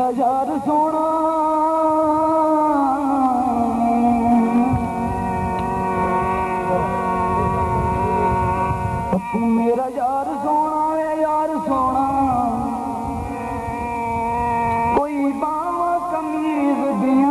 मेरा यार सोना पप्पू मेरा यार सोना है यार सोना कोई बावा कमीज दिया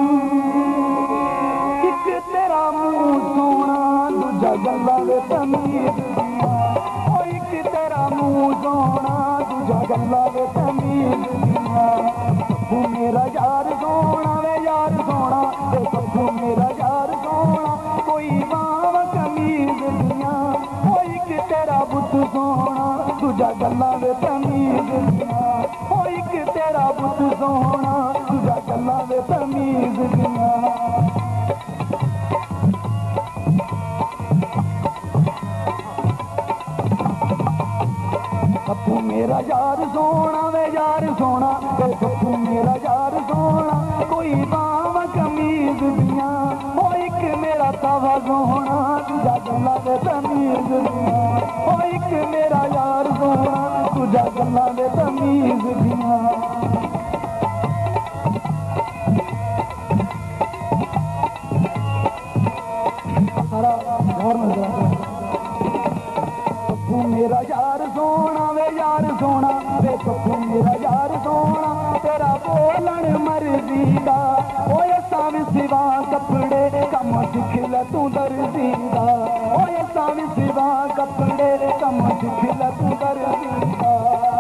एक तेरा मुंह सोना दूजा गल्ला वे तमीज दिया एक तेरा मुंह सोना दूजा गल्ला वे तमीज दिया पप्पू मेरा यार सोना वे यार सोना पप्पू मेरा यार सोना कोई बावा कमीज दिया एक तेरा बुत सोना दूजा गल्ला वे तमीज दिया एक तेरा बुत सोना दूजा गल्ला वे तमीज दिया पप्पू मेरा यार सोना वे यार सोना पप्पू मेरा यार सोना कोई बावा कमीज दिया एक मेरा तवा सोना तुझा गल्ला वे तमीज दिया एक मेरा यार सोना तुझा गल्ला वे तमीज दिया सारा पप्पू मेरा यार सोना वे यार सोना वे पप्पू मेरा यार सोना तेरा बोलन मर्जी दा ओए सावी सिवा कपड़े कम सिख ले तू दर्जी दा ओए सावी सिवा कपड़े कम सिख ले तू दर्जी दा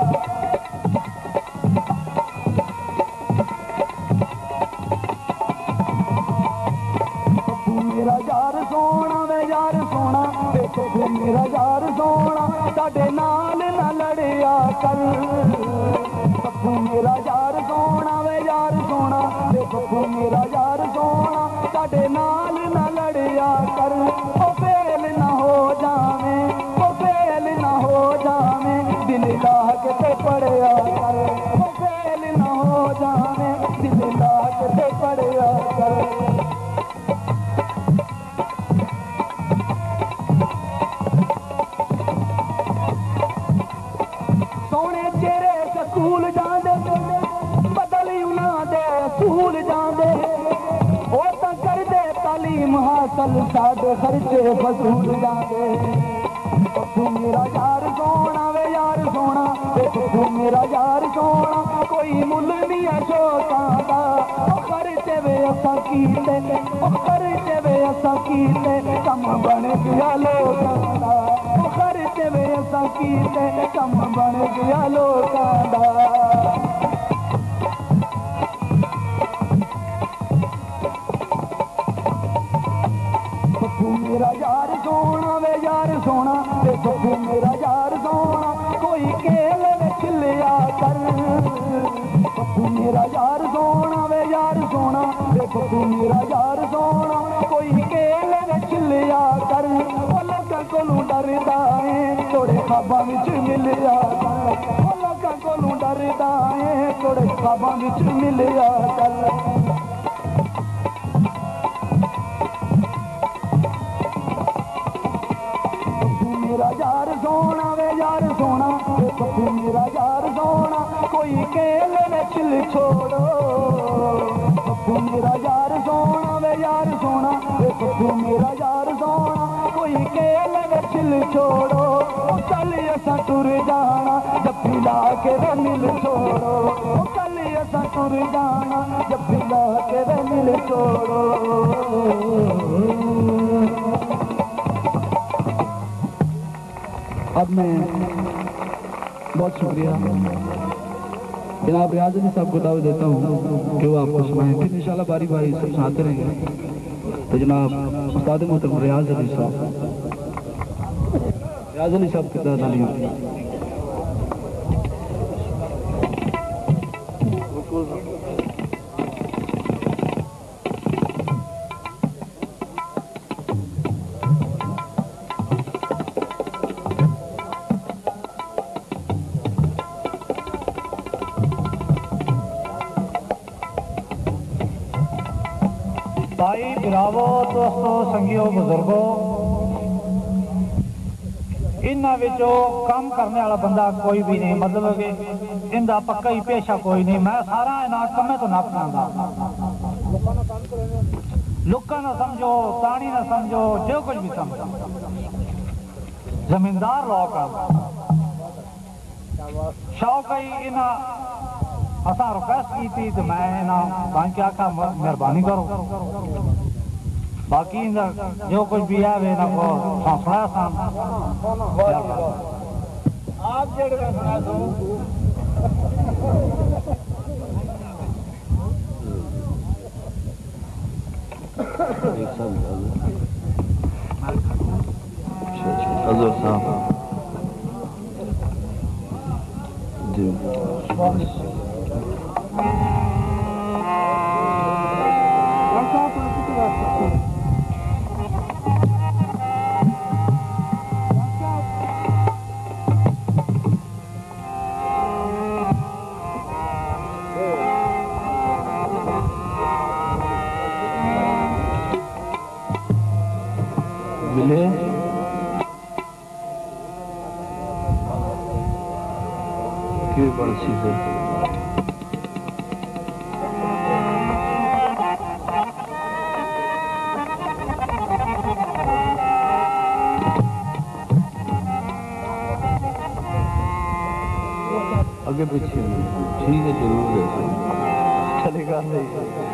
पप्पू मेरा यार सोना वे यार सोना वे पप्पू मेरा यार सोना साडे नाल ना लड़िया कर पप्पू मेरा यार सोना वे यार सोना वे पप्पू मेरा यार सोना साडे नाल ना लड़िया कर ओ फेल ना हो जावे ओ फेल ना हो जावे दिल लाग ते पड़िया कर ओ फेल ना हो जावे दिल लाग ते पड़िया कर स्कूल जांदे बदली उना दे स्कूल जांदे ओ ता कर दे तालीम हासिल साडे खर्चे फसूल जांदे पप्पू मेरा यार सोना वे यार सोना पप्पू मेरा यार सोना कोई मुल नहीं है शोकां दा ओ खर्चे वे असां कीते ओ खर्चे वे असां कीते कम बन गया लोकां दा ओ खर्चे वे असां कीते कम बन गया लोकां दा पप्पू मेरा यार सोना वे यार सोना पप्पू मेरा यार सोना कोई केल विच लिया कर पप्पू मेरा यार सोना वे यार सोना पप्पू मेरा यार सोना कोई केल विच लिया कर लोकां कोलों डरदा है थोड़े ख्वाबां विच मिलिया कर लोकां कोलों डरदा है थोड़े ख्वाबां विच मिलिया कर मेरा यार सोना वे यार सोना पप्पू मेरा यार सोना कोई केल विच छोड़ो पप्पू मेरा यार सोना वे यार सोना पप्पू मेरा यार सोना कोई केल विच छोड़ो कल असां टुर जाना जप्पी ला के मिल छोड़ो कल असां टुर जाना जप्पी ला के मिल छोड़ो अब मैं बहुत शुक्रिया जनाब रियाज अली साहब को दावत देता हूँ कि वो आपको सुनाएं फिर इंशाल्लाह बारी बारी सब सुनाते रहेंगे तो जनाब उस्ताद मोहतरम रियाज अली साहब की तालियां भाई बिरावो दोस्तों संगियों बुजुर्गों इन्हां विचों काम करने वाला बंदा कोई भी नहीं, मतलब कि इनका पक्का ही पेशा कोई नहीं। मैं सारा इन्हां कम्मे तो नप पांदा, लुक्का ना समझो, तानी ना समझो, जो कुछ भी समझो, जमींदार लोग शौक ही इन्हां असा रिक्वेस्ट की थी तो मैं इन्हां के आखा मेहरबानी करो, बाकी जो कुछ भी है वे इन्हां को सुनाया सान आप जेड़ सुना दो। हज़रत साहब जी मिले क्यों बड़ी चीज है। आगे पीछे ठीक है, जरूर है, चलेगा नहीं।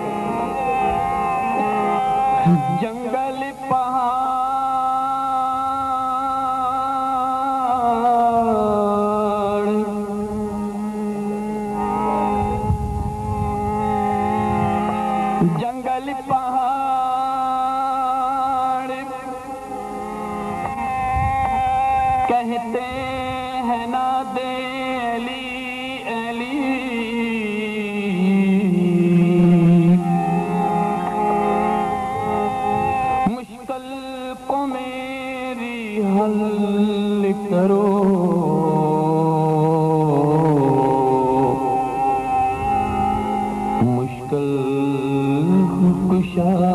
जंगल पहाड़ जंगल पहाड़ कहते हैं ना देली एली, मुश्किल को मेरी हल करो, मुश्किल कुशा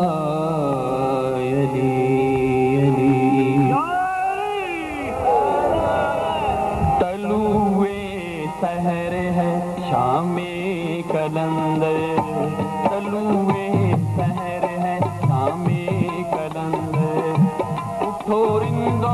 तलुए सहर है शामे कलंदर, तलुए सहर है शामे कलंदर, उठो रिंदो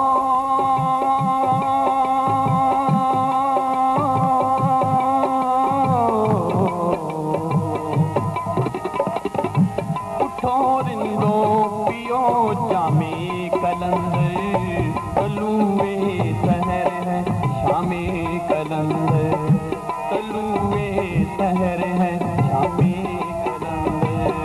रिंदो पियो जामे कलंदर, तलुए सहर है शामे कलंदर, तलुए सहर है शामे कलंदर।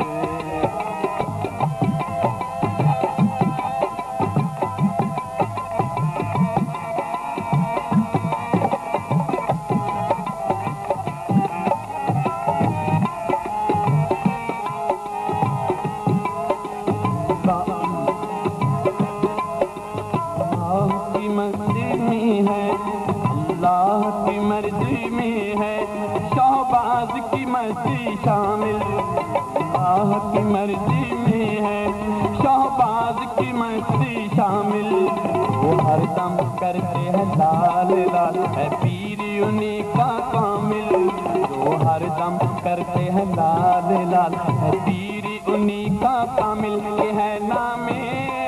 अल्लाह की मर्जी में है शहबाज की मर्जी शामिल, अल्लाह की मर्जी में है शहबाज की मर्जी शामिल, वो हर दम करते हैं लाल लाल है पीर उन्हीं का कामिल, वो हर दम करते हैं लाल लाल है पीर उन्हीं का कामिल, ये है नामे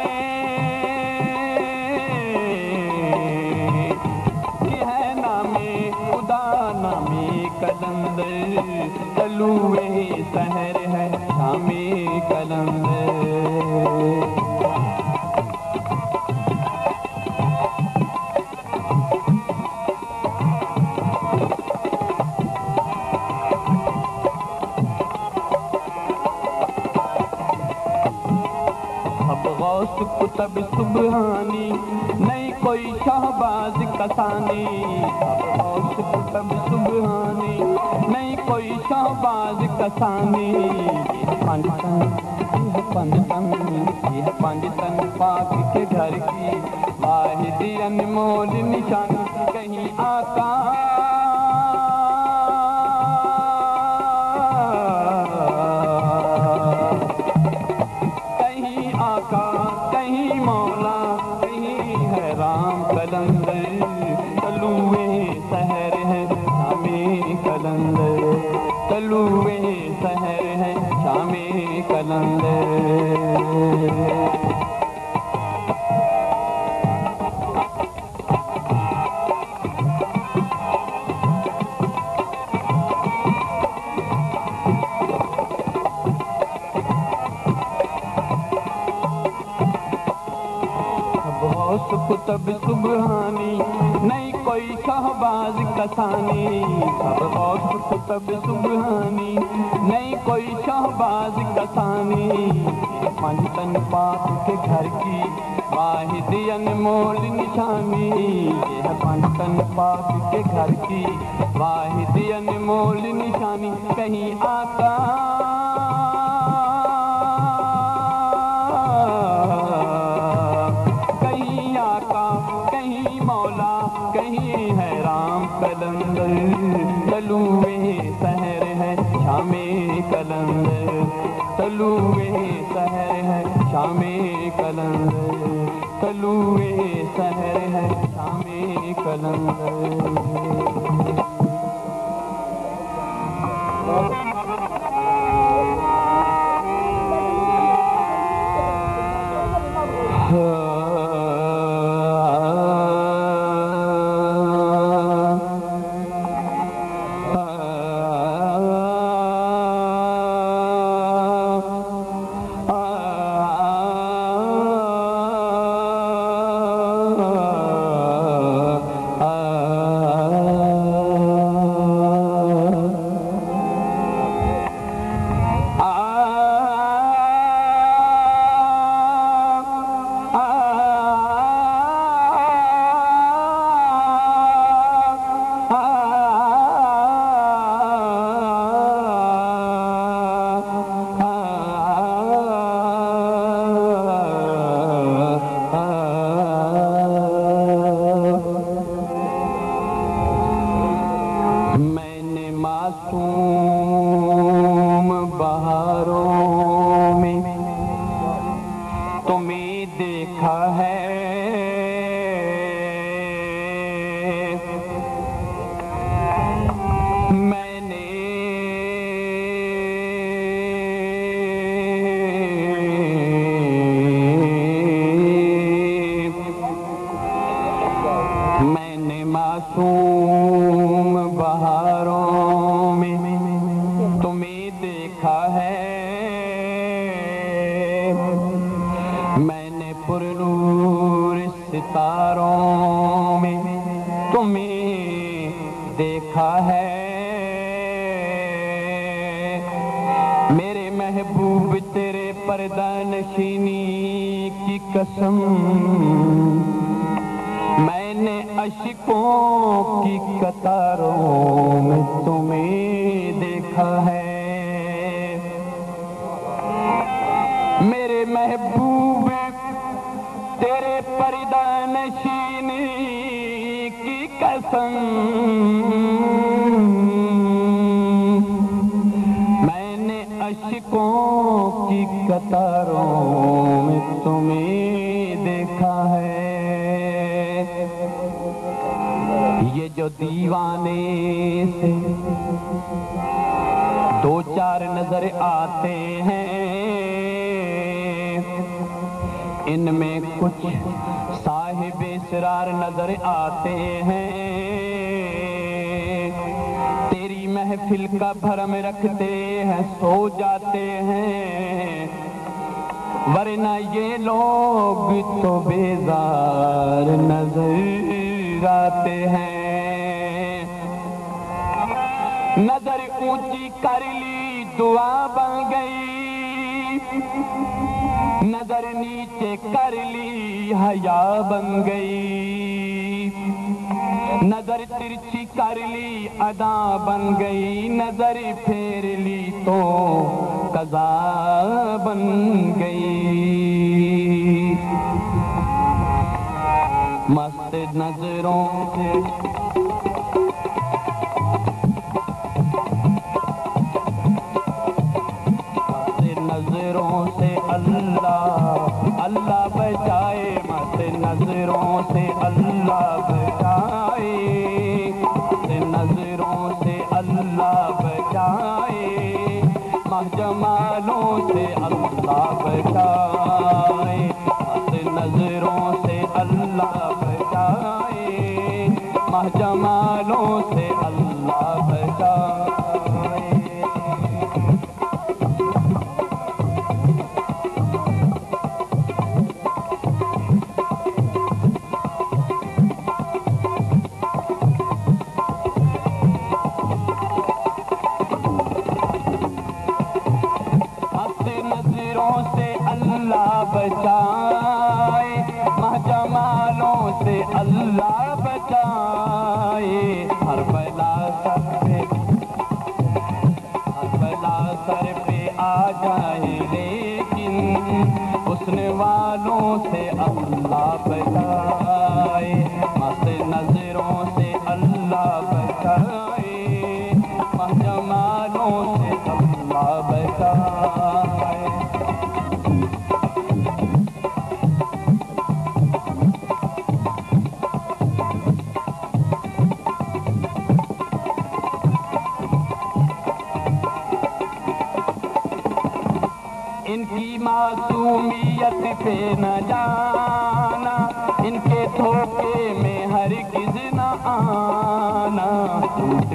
कलंदर, तलुए सहर है शामे कलंदर। अब गौस कुतब सुबहानी नहीं कोई शहबाज कसानी, अब गौस कुतब सुबहानी नहीं कोई शहबाज कसानी, यह पंजतन पाक के घर की वाहिदी अनमोल निशानी, कहीं आका कहीं आका कहीं मौला कहीं है राम तलुए सहर है शामे कलंदर। कुतब सुबहानी नहीं कोई शहबाज कसानी, सब औस कुतब सुबहानी नहीं कोई शहबाज कसानी। पंचतन पाक के घर की वाहिद अनमोल निशानी, ये है पंचतन पाक के घर की वाहिद अनमोल निशानी। कहीं आका कहीं है राम कलंदर, तलुए सहर है शामे कलंदर, तलुए सहर है शामे कलंदर, तलुए सहर है शामे कलंदर। मासूम बहारों में तुम्हें देखा है, मैंने मासूम बहारों में तुम्हें देखा है, मैंने पुरनूर सितारों में तुम्हें देखा है। मेरे महबूब तेरे पर्दा नशीनी की कसम, मैंने अशिकों की कतारों में तुम्हें देखा है। मेरे महबूब तेरे पर्दा नशीनी की कसम, मैंने अशिकों की कतारों में तुम्हें देखा है। ये जो दीवाने से दो चार नजर आते हैं, इनमें कुछ साहिब इसरार नजर आते हैं। तेरी महफिल का भरम रखते हैं, सो जाते हैं, वरना ये लोग तो बेजार नजर आते हैं। नजर ऊंची कर ली दुआ बन गई, नजर नीचे कर ली हया बन गई, नजर तिरछी कर ली अदा बन गई, नजर फेर ली तो कज़ा बन गई। मस्त नजरों से नजरों से अल्लाह अल्लाह बचाए, मत नजरों से अल्लाह बचाए, नजरों से अल्लाह बचाए। महजमालों से अल्लाह बचाए। बचाए महजमालों से अल्लाह बचाए। हर बला सर पे आ जाए लेकिन हुस्न वालों से अल्लाह बचाए। मस्त नजरों से अल्लाह बचाए महजमालों से अल्लाह बचाए। इनकी मासूमियत पे न जाना, इनके धोखे में हरगिज़ न आना। लूट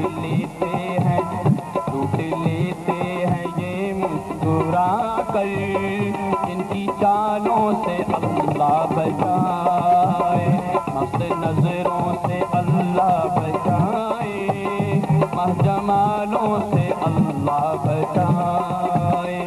लेते हैं ये मुस्कुरा कर, इनकी चालों से अल्लाह बचाए। मस्त नजरों से अल्लाह बचाए महजमालों से अल्लाह बचाए।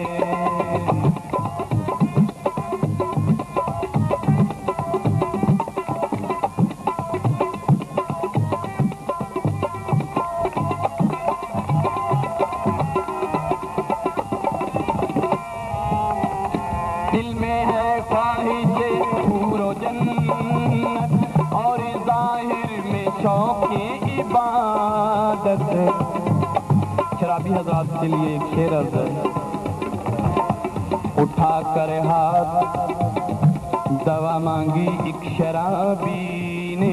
दिल में है ख्वाहिशे हूरो जन्नत और ज़ाहिर में शौक़े इबादत। शराबी हज़रात के लिए एक शेर अर्ज़ है। उठा कर हाथ दवा मांगी एक शराबी ने,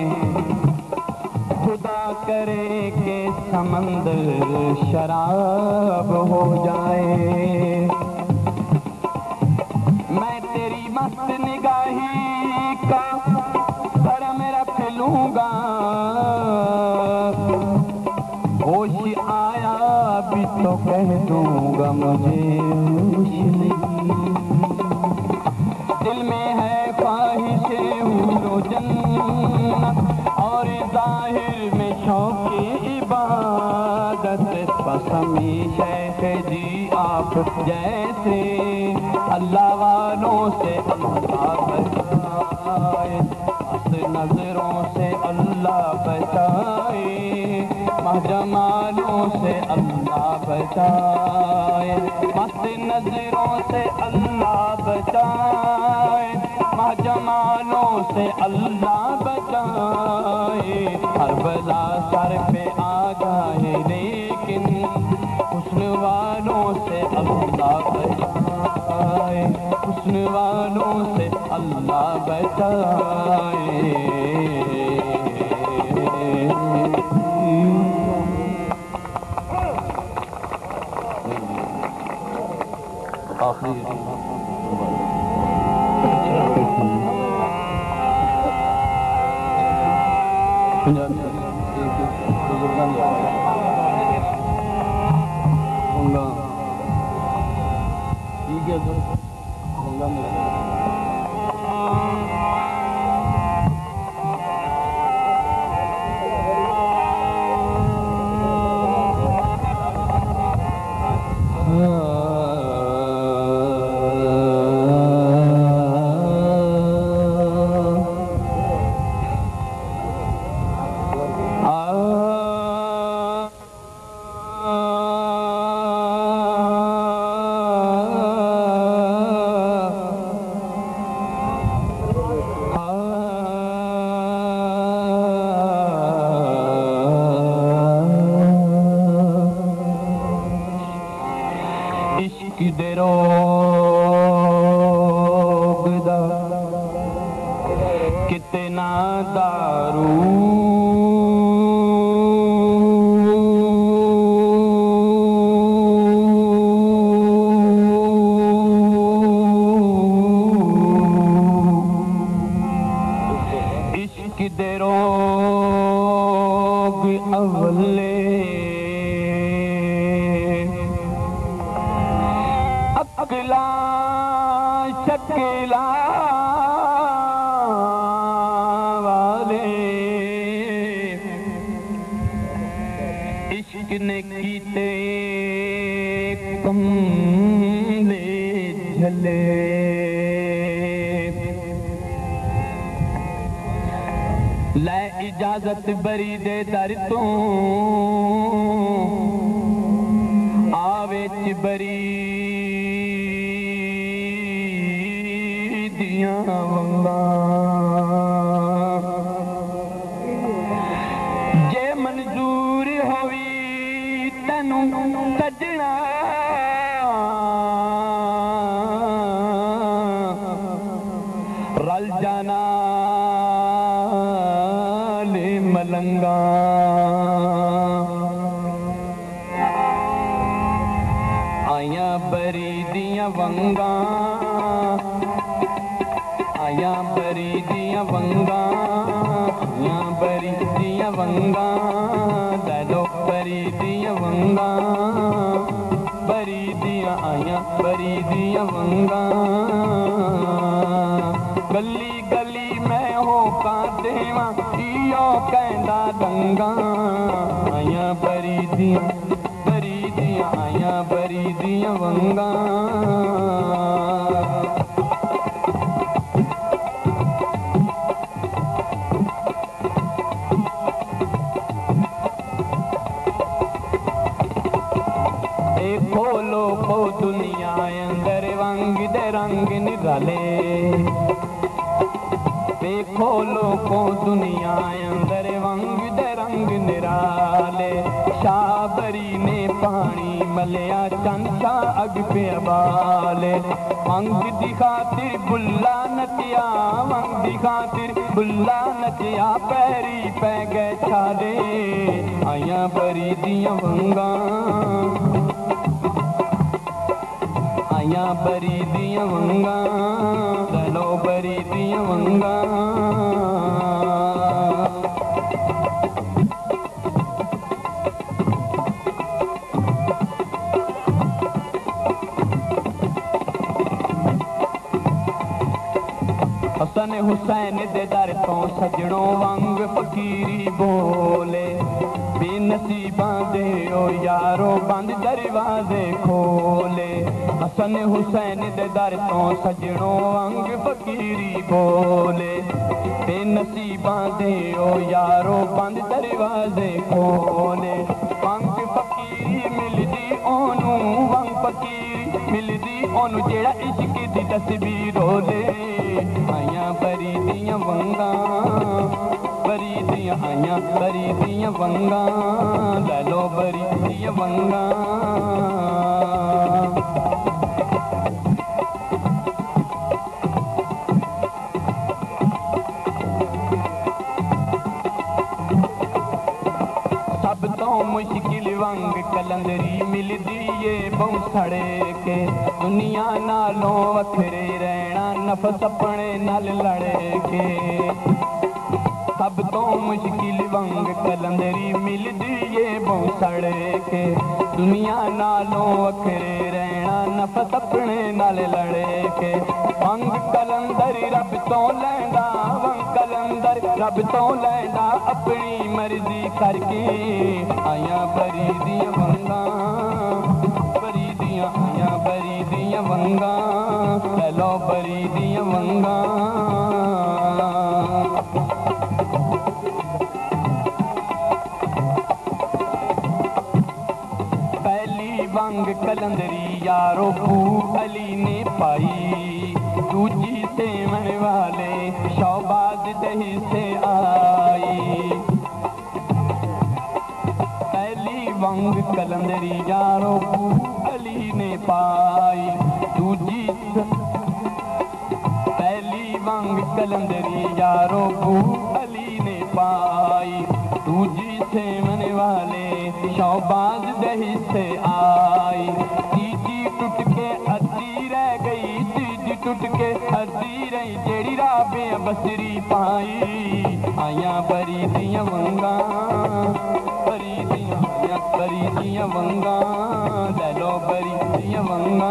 खुदा करे के समंदर शराब हो जाए। मैं तेरी मस्त निगाही का भरम रख लूंगा, होश आया भी तो कह दूंगा मुझे होश नहीं। दिल में है ख्वाहिशे हूरो जन्नत और ज़ाहिर में शौक़े इबादत। बस हमेशा जी आप जैसे अल्लाह वालों से अल्लाह बचाए। मस्त नजरों से अल्लाह बचाए महजमालों से अल्लाह बचाए। मस्त नजरों से अल्लाह बचाए महजमालों से अल्लाह बचाए। हर बला सर पे आ जाए लेकिन हुस्न वालों से अल्लाह बचाए। हुस्न वालों से अल्लाह बचाए। आखिरी ठीक है अवले अकला शकीला वाले इश्क ने कीते कमले झले लै इजाजत बरी दे दर तो आवे बरी दियां वंगा जे मंजूर होवी तैनू सजना रल जाना ले मलंगा आया बरी दियां वंगा आया बरी दियां वंगा आया बरी दियां वंगा लो बरी दियां वंगा बरी दियां आया बरी दियां वंगा गली गली मैं हो का देवा इयो कहंदा दंगा आया बरी दियां आया बरी दियां वंगा खोलो खो दुनिया अंदर वंग दे रंग निराले देखो लोको दुनिया अंदर वंग दे रंग निराले शाबरी ने पानी मलिया चंचा अग पे अबाले वंग दी खातिर बुल्ला नचिया वंग दी खातिर बुल्ला नचिया पैरी पै गए छाले आया बरी दियां वंगा आया बरी दियां वंगा चलो बरी दियां वंगा हसन हुसैन दे दर तो सजनों वांग फकीरी बोले बेनसीबा दे ओ यारो बंद दरवाजे खोले हसन हुसैन दे दर तो सजनों वांग फकीरी बोले बेनसीबा दे ओ यारो बंद दरवाजे खोले वांग फकीरी मिलदी ओनू वांग फकीरी मिलदी ओनू जेड़ा इश्क दी तस्वीर रोले आया बरी दियां वंगा बरी दियां आया बरी दियां वंगा ले लो बरी दियां वंगा सब तो मुश्किल वंग कलंदरी मिलदी ये बौसड़े के दुनिया नालों वखरे रहना नफस अपने नाल लड़े के सब तो मुश्किल वंग कलंदरी मिलदी ये बौसड़े के दुनिया नालों वखरे रहना नफस अपने नाल लड़े के वंग कलंदर रब तो लैंदा वंग कलंदर रब तो लैंदा अपनी मर्जी करके आया बरी दियां वंगा बरी दियां आया बरी दियां वंगा लो बरी दियां वंगा पहली वंग कलंदरी यारो भू अली ने पाई दूजी से मन वाले शौबाज दही से आई पहली वंग कलंदरी यारो भू अली ने पाई दूजी पहली वंग कलंदरी यारो भू अली ने पाई दूजी से मन वाले शौबाज दही से आई तीजी टूट के अद्धी रह गई तीजी टूट के अद्धी रही जेड़ी राबे बसरी पाई आया बरी दियां वंगा दिया वंगा ले लो बरी दिया वंगा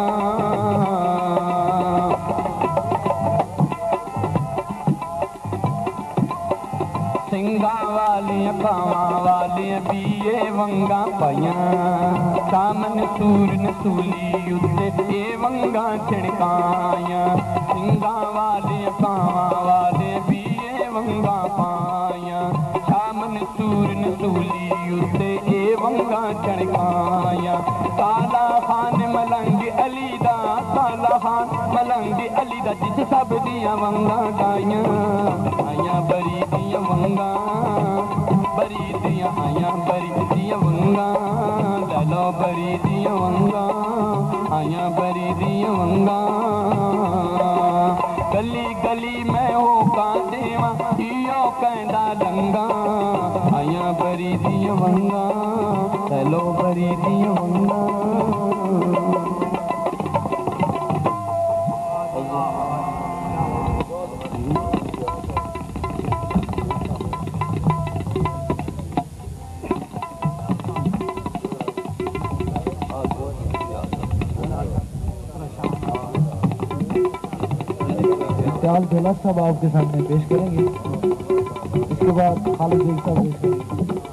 सिंगा वालियां कावां वालियां भी ये वंगा पाइयां सामन सूर नसूली उत्ते ये वंगा छिड़काया सिंगा वालियां कावां वाले भी ये वंगा पाया सामन सूर नसूली उत्ते ये वंगा छिड़काया काला खान मलंग अली दा काला खान मलंग अली दा जिस सब दिया वंगा गाइयां आया बरी दिया वंगा बरी दिया आया बरी दिया वंगा ले बरी दिया वंगा आया बरी दिया वंगा गली गली में हो का देवा इयो कहंदा लंगा आया बरी दिया वंगा ले बरी दिया वंगा इफ्तियाल बेला साहब आपके सामने पेश करेंगे, इसके बाद खालिद बेग साहब पेश करेंगे।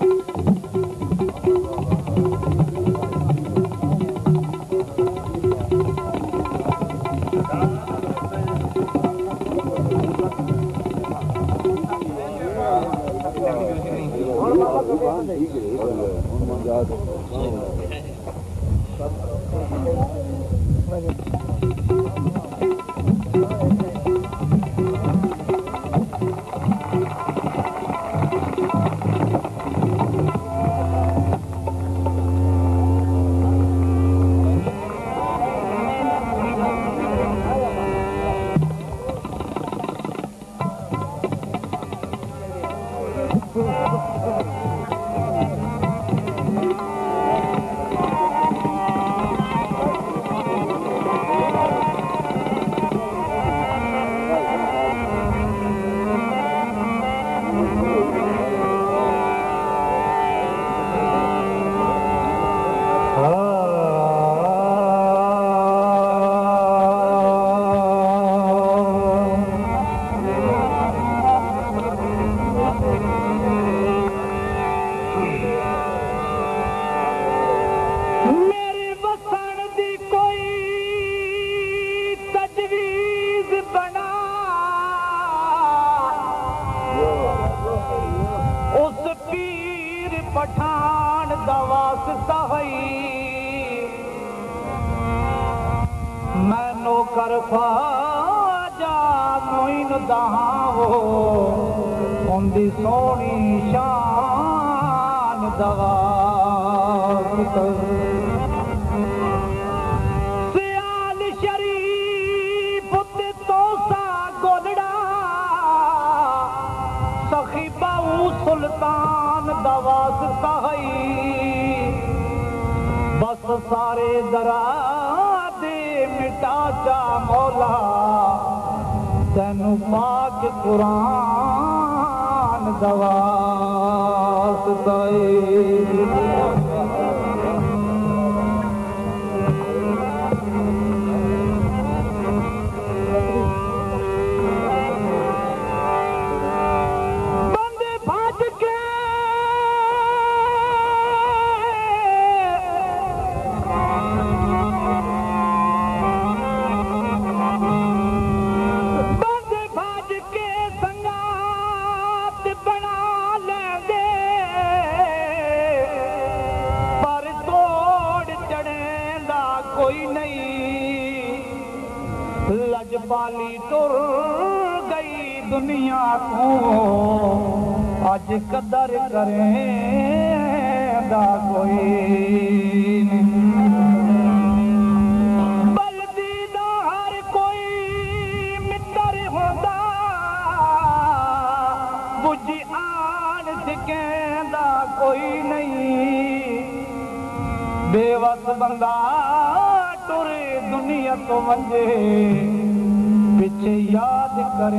सारे दरा दे मिटा चा मौला तेनू पाक कुरान दवास दे लजपाली टुर गई दुनिया को आज कदर करेंदा कोई बल्दी दा हर कोई मित्र होंदा बुझी आन सिकेंदा कोई नहीं बेवस बंदा टुरे दुनिया तो वंजे पिछे याद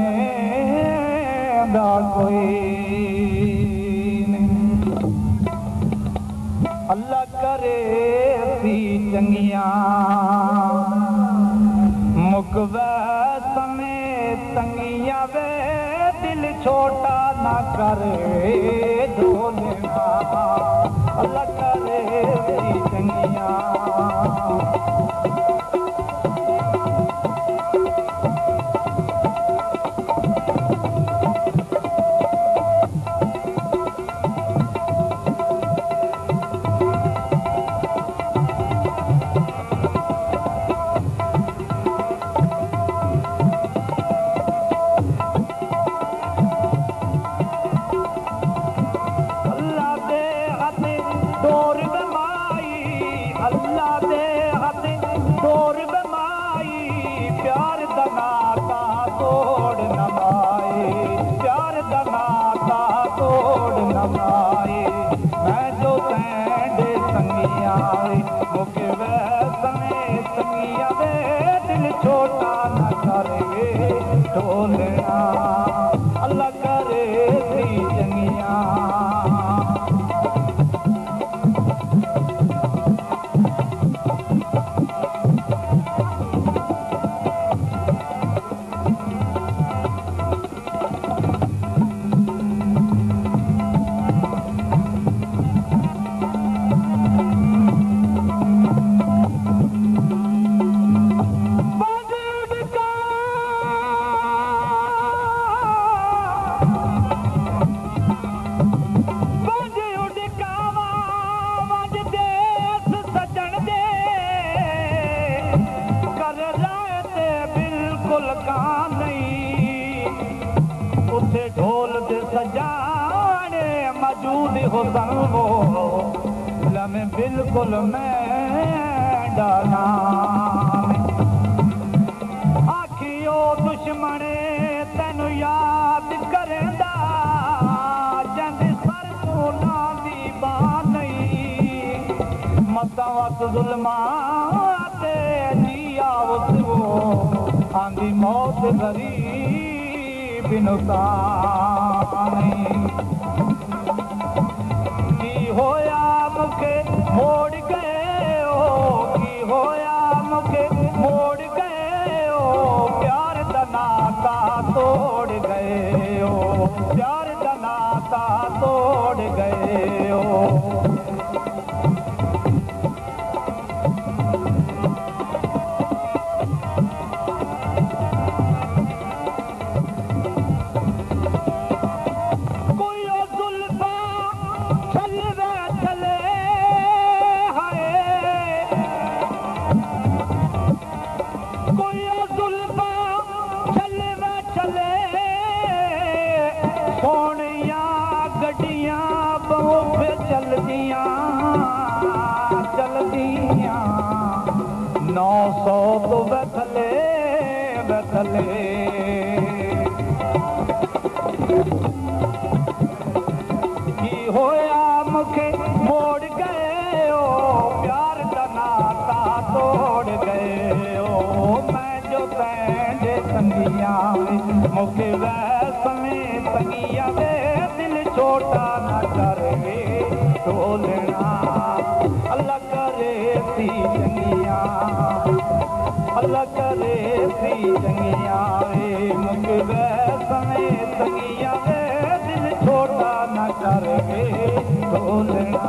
करेंदा कोई नहीं अल्लाह कर करे सी चंगिया मुकवे समय तंगिया वे दिल छोटा ना करे ढोलना अल्लाह करे सी चंगिया छोटा न करे ढोलना अल्लाह करे सी चंगिया ढोल दे सजाने मौजूद हो वो लमें बिल्कुल मैं डाला आखियो दुश्मने तेनु याद करेंदा जंद सर को ना दी बान नहीं मसावत जुल्मा ते जिया वो आंधी मौत गरीब की होया मुखे मोड़ गए हो की होया मुखे मोड़ गए हो प्यार दा नाता तोड़ गए हो प्यार दा नाता तोड़ गए हो चलदियां 900 तो बथले की होया मुखे मोड़ गए हो प्यार दा नाता तोड़ गए हो मैं जो तैंडे संगिया मुखे वैसमे संगिया वे दिल छोटा ना करे ढोलना अल्लाह करे सी चंगिया अल्लाह करे सी चंगिया मुझे वैसमे संगिया वे दिल छोटा न करे ढोलना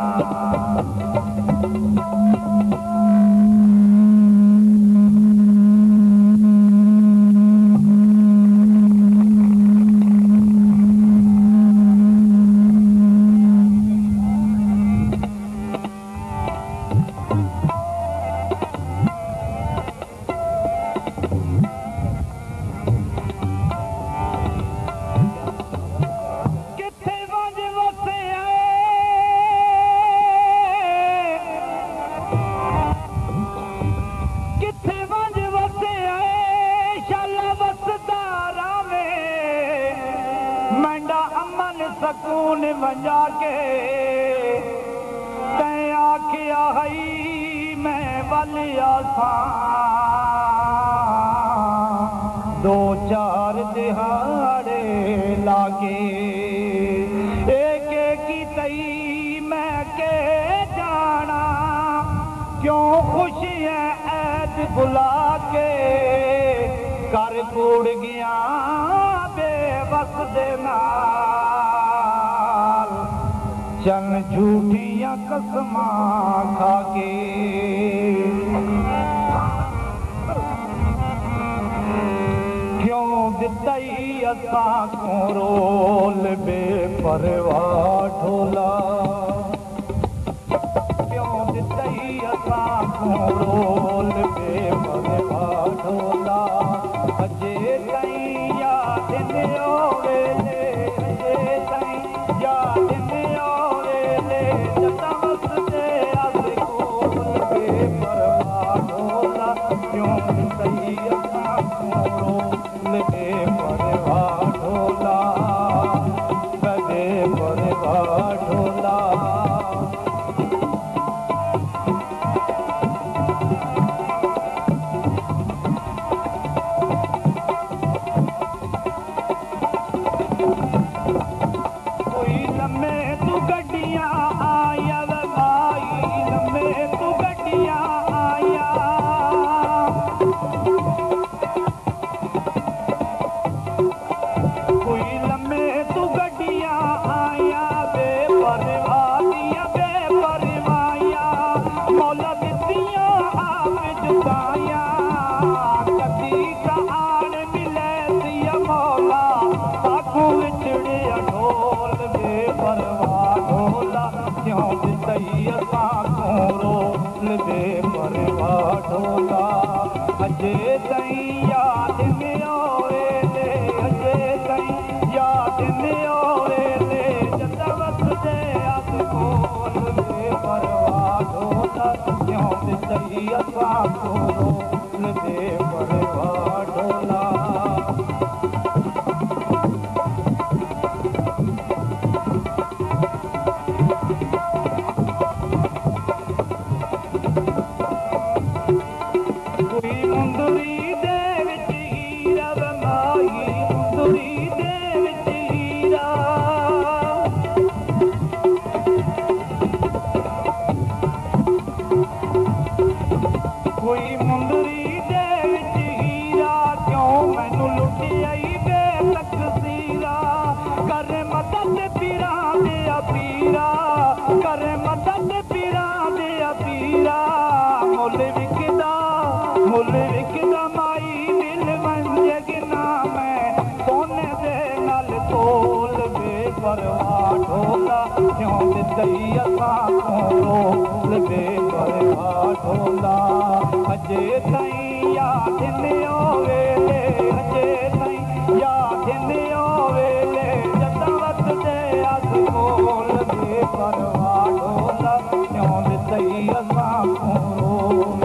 सकून वंजा के तैं आखिया हई मैं वलिया सा 2-4 दिहाड़े लागे एक की तई मैं के जाना बुला के कर कूड़ गया बेबस दे नाल चन झूठियां कसमां खा के क्यों दिता ही असां को रोल बेपरवाह ढोला क्यों दिता ही असां को रोल बेपरवाह ढोला अजे ताईं याद न आवेले अजे ताईं याद न आवेले जता वसदे अस कोल बेपरवाह ढोला क्यों दिता ही असां को रोल बेपरवाह ढोला बेपरवाह ढोला अजे ताईं याद न आवेले अजे ताईं याद न आवेले जता वसदे अस कोल बेपरवाह ढोला क्यों दिता ही असां को रोल बेपरवाह ढोला बेपरवाह ढोला क्यों दिता ही असां को रोल बेपरवाह ढोला अजे ताईं याद न आवेले अजे ताईं याद न आवेले जता वसदे अस कोल बेपरवाह ढोला क्यों दिता ही असां को रोल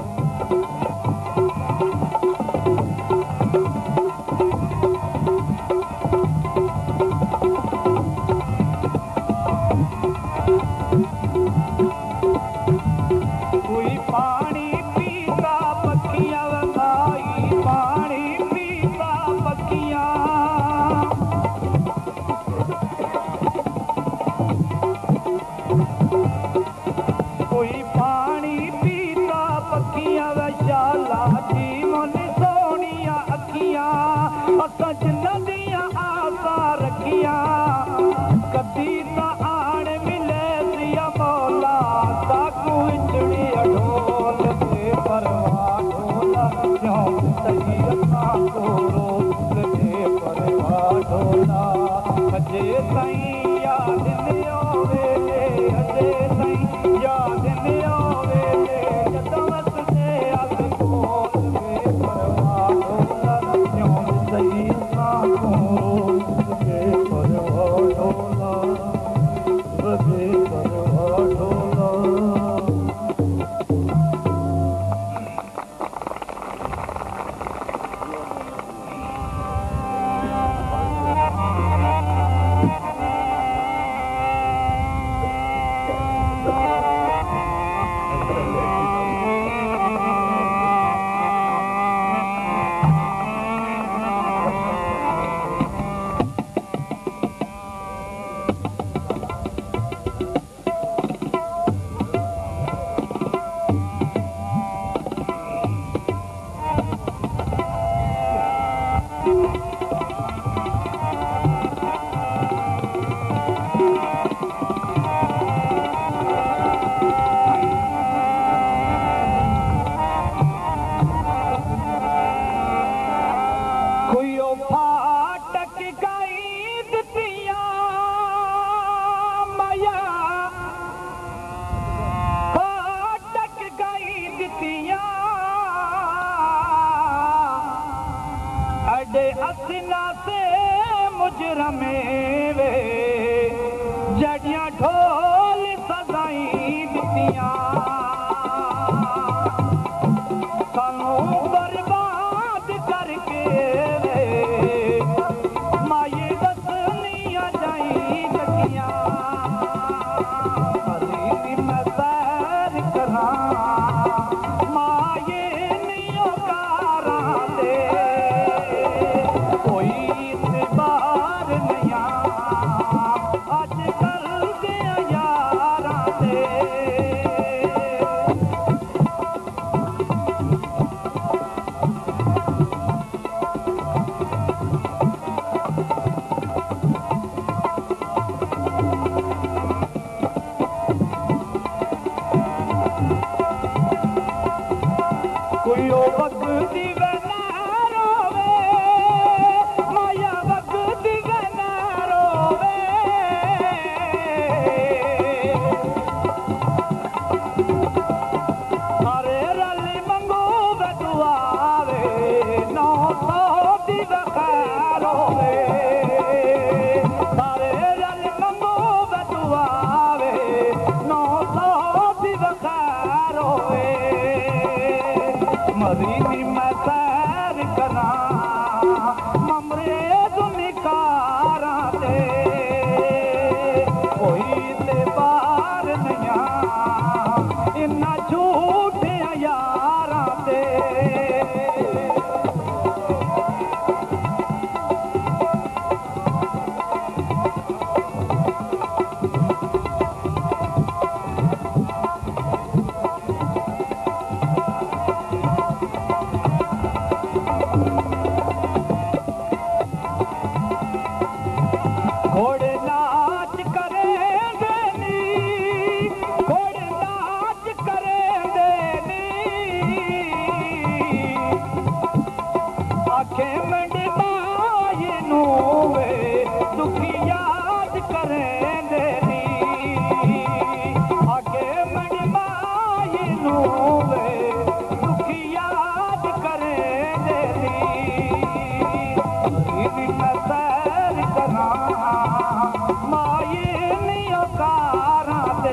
अजे ताईं याद न आवेले अजे ताईं हसीना से मुजरमे वे जड़ियां ढोल सजाई दितियां सानू बर्बाद करके वे माये दसनिया जाई जगियां अली मैं सैर करा माये नियो कारा दे कोई इतबार नया अज कल दिया यारा दे कोई ओ वक्ती बना रोवे माया वक्ती बना रोवे सारे रल मंगो बदुआवे 900 दी बखैर होवे सारे रल मंगो बदुआवे 900 दी बखैर होवे मदीनी मैं सैर करा ममरे दुनिकारा दे कोई ते बार नया इन्ना झूठे यारा दे घोड़े नाच करेंगे नी घोड़े नाच करेंगे नी आंखें मंडी माई नू वे दुखी याद करेंगे नी आंखें मंडी माई नू वे दुखी याद करेंगे नी मैं सैर करा माये नियो कारा दे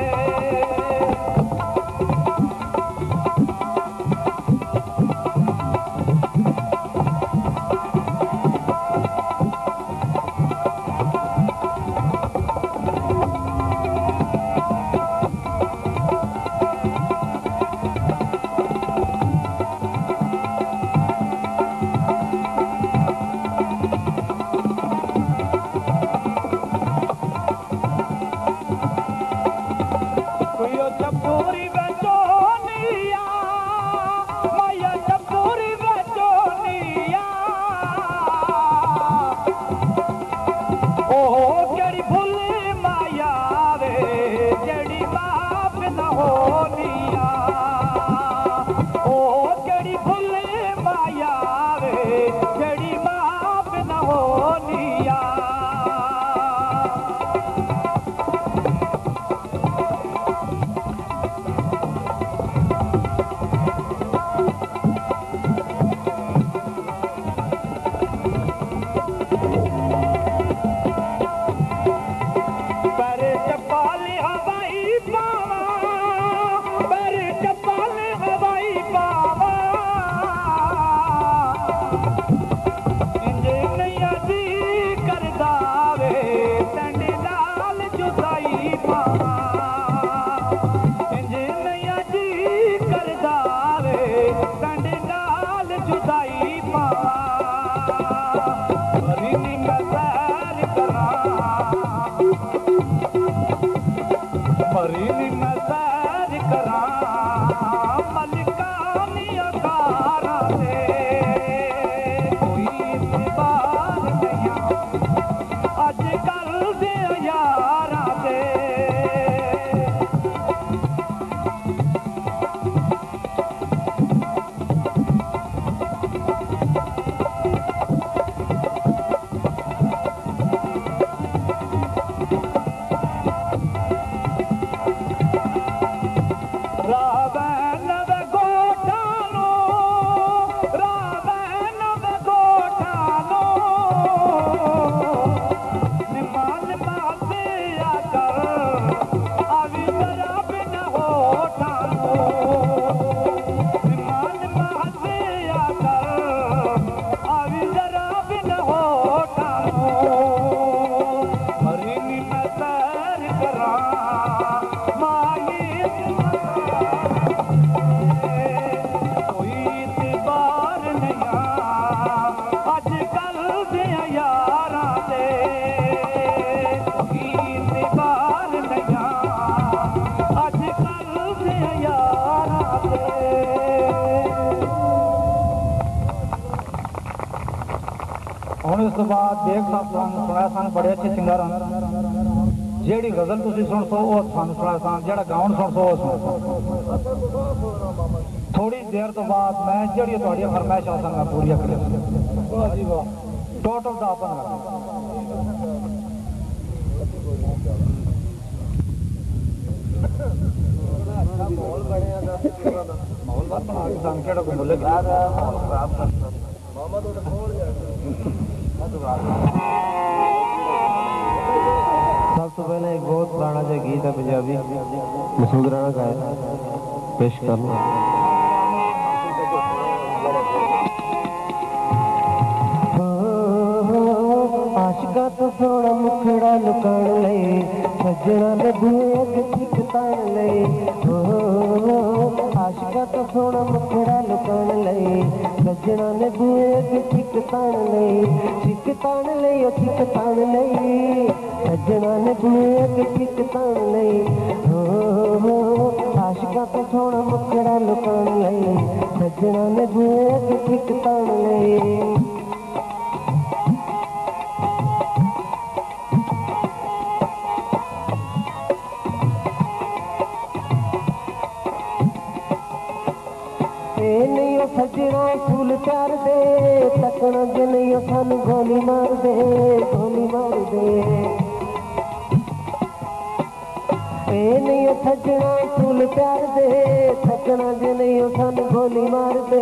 कोई ओ चपूरी बचोनिया माया चपूरी बचोनिया ओहो केड़ी भुल माया वे जेड़ी बाप न होनिया ओहो केड़ी भुल माया वे जेड़ी बाप न होनिया पैरे चप्पल हवाई पावा पैरे चप्पल हवाई पावा इंजे नैया दी करदा वे तंडे नाल जुदाई पावा इंजे नैया दी करदा वे तंडे नाल जुदाई पावा मरीनी मैं सैर करा मरीनी मैं सैर करा मलिकानी अकारा दे कोई बार नया अज कल दे यारा दे तो बाद देख साहब सुनाया सन बड़े अच्छे सिंगर हैं जेड़ी गजल तुसी सुन सो वो थानू सुनाया सन जेड़ा गाउन सुन सो वो सुन थोड़ी देर तो बाद मैं जेड़ी तुहाडी फरमाइश आसन मैं पूरी करिया वाह जी वाह टोटल दा अपन माहौल बने माहौल बात बना के सन केड़ा को बोले मोहम्मद उठ खोल सबसे पहले एक बहुत पुराना जो गीत है पंजाबी मसूद राणा का है पेश करना आशिका तो सोना मुखड़ा लुकान ले सजना ने बुए अगे चिक तान ले आशिका तो सोना मुखड़ा लुकान ले सजना ने बुए अगे चिक तान ले चिक तान ले ओ चिक तान ले सजना ने बुए अगे चिक तान ले आशिका तो सोना मुखड़ा लुकान ले सजना ने बुए अगे चिक तान ले सजना फूल प्यार दे तकना जनियो सन गोली मार दे ए नहीं सजना फूल प्यार दे तकना जनियो सन गोली मार दे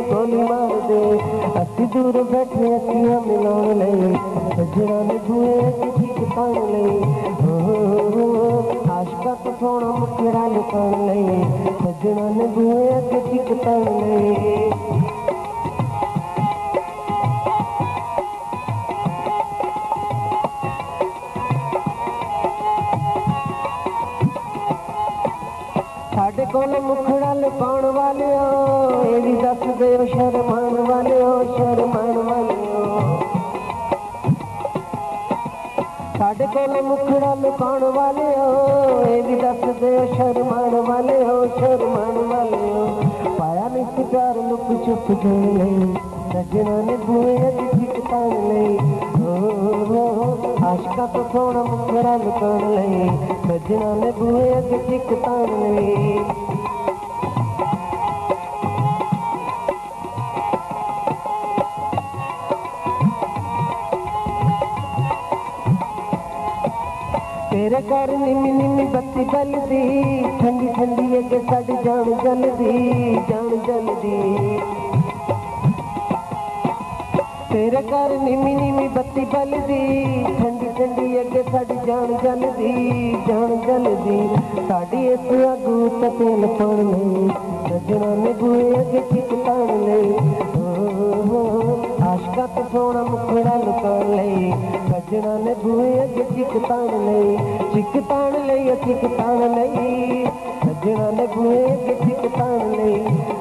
अस्सी दूर बैठे अखियां मिलान ले सजना ने बुए चिक तान ले आशिका तो सोना मुखड़ा लुकान ले सजना ने बुए चिक तान ले साडे कोल मुखड़ा लुकाउण वाले हो ये भी दस दे शर्मान वाले हो साडे कोल मुखड़ा लुकाउण वाले हो ये भी दस दे शर्मान वाले हो पाया निस प्यार लुक चुप जोड़ ले सजना ने बुए चिक तान ले आशिका तो सोना मुखड़ा लुकान ले सजना ने बुए चिक तान ले तेरे घर निमी निमी बत्ती बलदी ठंडी ठंडी अगे साडी जान जलदी तेरे घर निमी निमी बत्ती बलदी ठंडी ठंडी अगे साडी जान जलदी साडी इस अगू तेल पान ले सजना ने बुए अगे चिक तान ले आशिका तो सोना मुखड़ा लुकान ले सजना ने बुए अगे चिक तान ले सजना ने बुए अगे चिक तान ले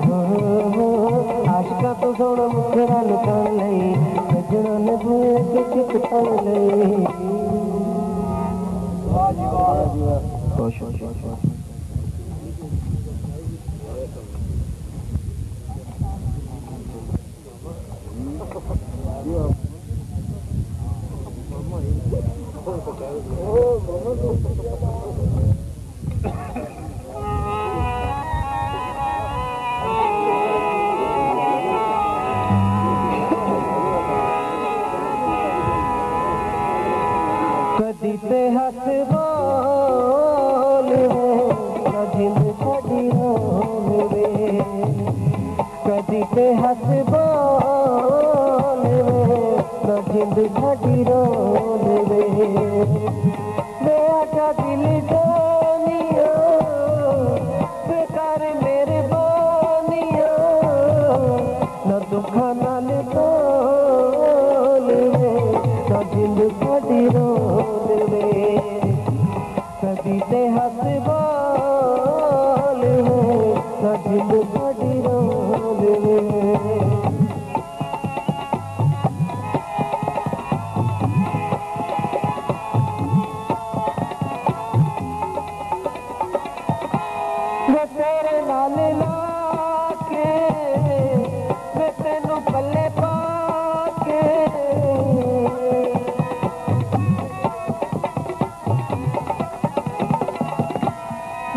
आशिका तो सोना मुखड़ा लुकान ले सजना ने बुए अगे चिक तान ले खुश कदी पे हंस बोल है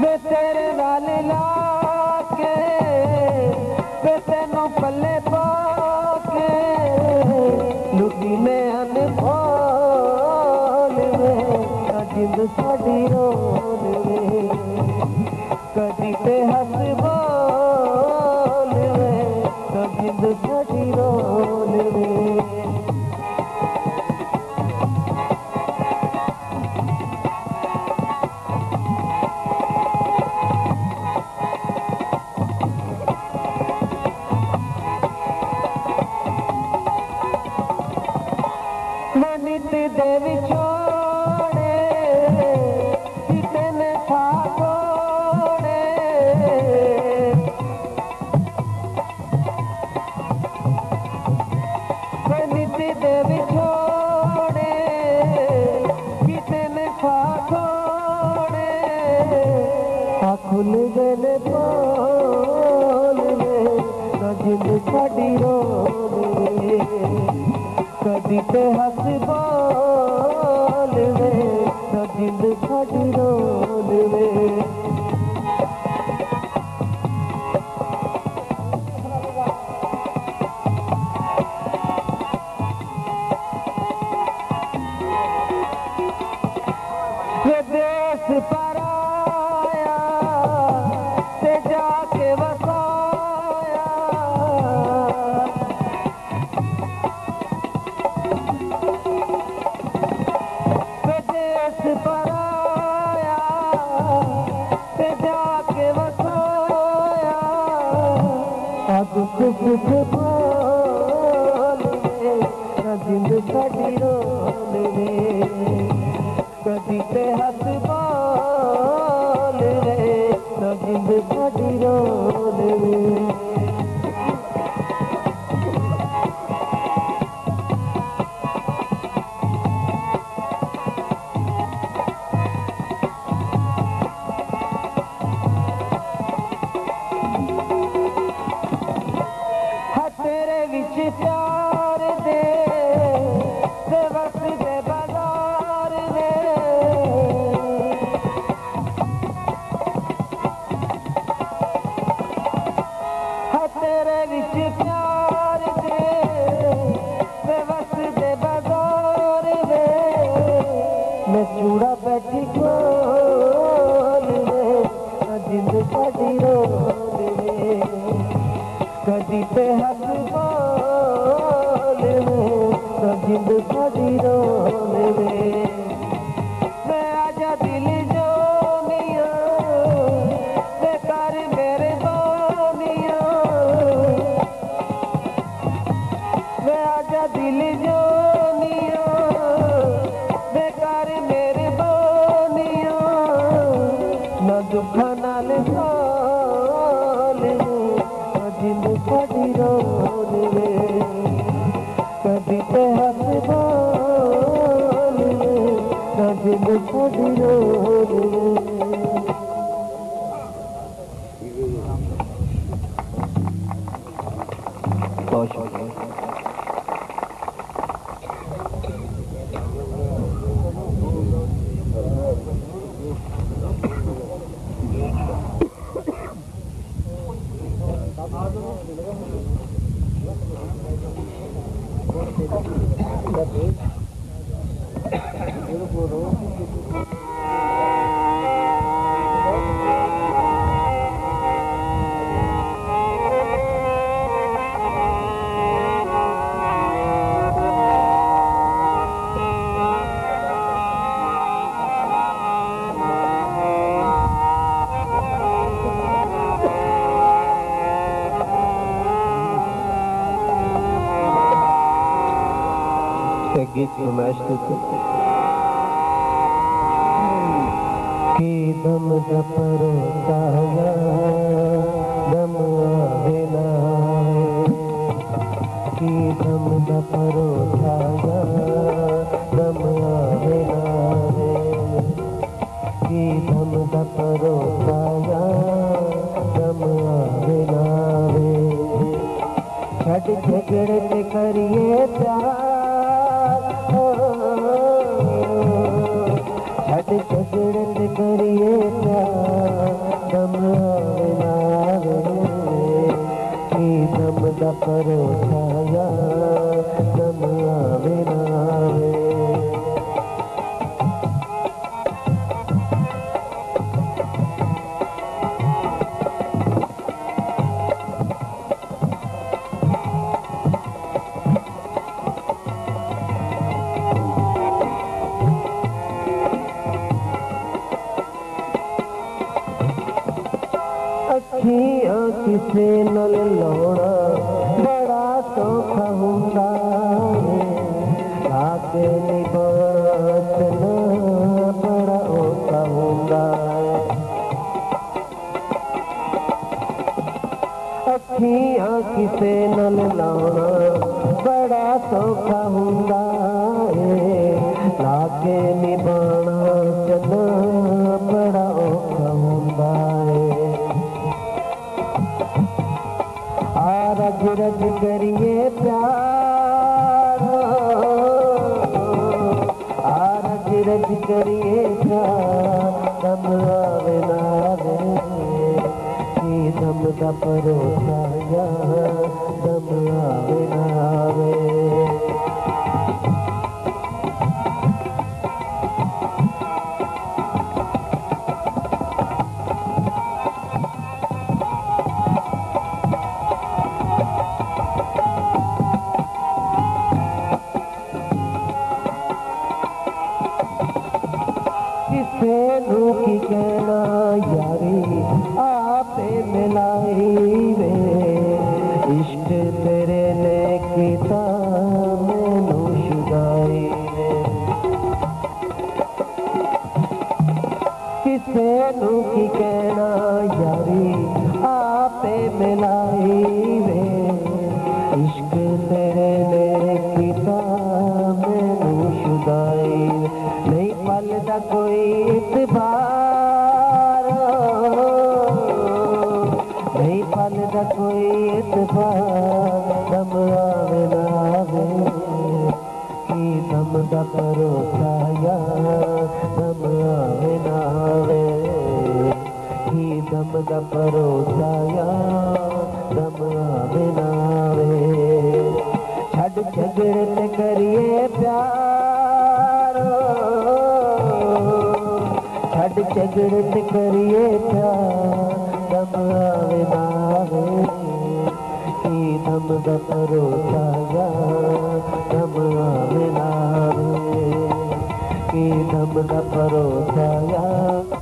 वे तेरे नाल लाके वे तेनों पल्ले पाके लुटी में अनमोल वे जिंद साडी रोल वे कदी ते हस बोल वे जिंद साडी रोल वे नित देवी छोड़े कितने छोड़े नित देवी छोड़े कितने छोड़े खुल गए बोल न जिंद साडी रोल कदी ते हस बोल वे न जिंद साडी रोल वे देश पर आया ते जाके वसाया पर आया ते जाके वसाया दुख सुख बोल न जिंद साडी रोल वे कदी ते हस बोल वे न जिंद साडी रोल वे प्यार दे वक्त दे बाजार दे तेरे विच प्यार दे वक्त दे बाजार दे मैं चूड़ा बैठी खोल दे जिंद साडी रोल दे कदी ते हस बोल न जिंद साडी रोल वे मैं आजा दिल जो मिया बेकार मेरे बोनिया मैं आजा दिल जो मिया बेकार मेरे बोनिया न दुखा नाल जिंद साडी रोल वे कदी ते हस बोल न जिंद साडी रोल वे गीत फरमाइश की दम दपरो ताया दम आवे ना की दम दपरो ताया दम आवे ना की दम दपरो ताया दम आवे ना छड़ झगड़े ते करिए प्यार छड़ झगड़े ते करिए प्यार भरोसा यार दम आवे ना आवे। अखियां किसे नल लाउणा बड़ा सौखा हुंदा है, आके निभाना चना बड़ा औखा हुंदा है। अखियां किसे नल लाउणा बड़ा सौखा हुंदा है, आके निभाना चना बड़ा औखा हुंदा है। रज रज करिए प्यार, रज रज करिए प्यार दम आवे ना आवे, कि दम दा भरोसा यार दम आवे ना आवे। किसेनू की कहना यारी आपे मिलाई वे, इश्क तेरे ने कीता मैनू शुदाई वे। किसेनू की कहना यारी आपे मिलाई वे, इश्क तेरे ने कीता मैनू शुदाई वे। नहीं पलदा कोई इतबार, नहीं पलदा कोई इतबार दम आवे ना आवे, कि दम दा भरोसा यार दम आवे ना आवे, कि दम दा भरोसा यार दम आवे ना आवे। छड़ झगड़े ते करिए प्यार, छड़ झगड़े ते करिए प्यार दम आवे ना आवे, कि दम दा भरोसा यार दम आवे ना आवे, कि दम दा भरोसा यार।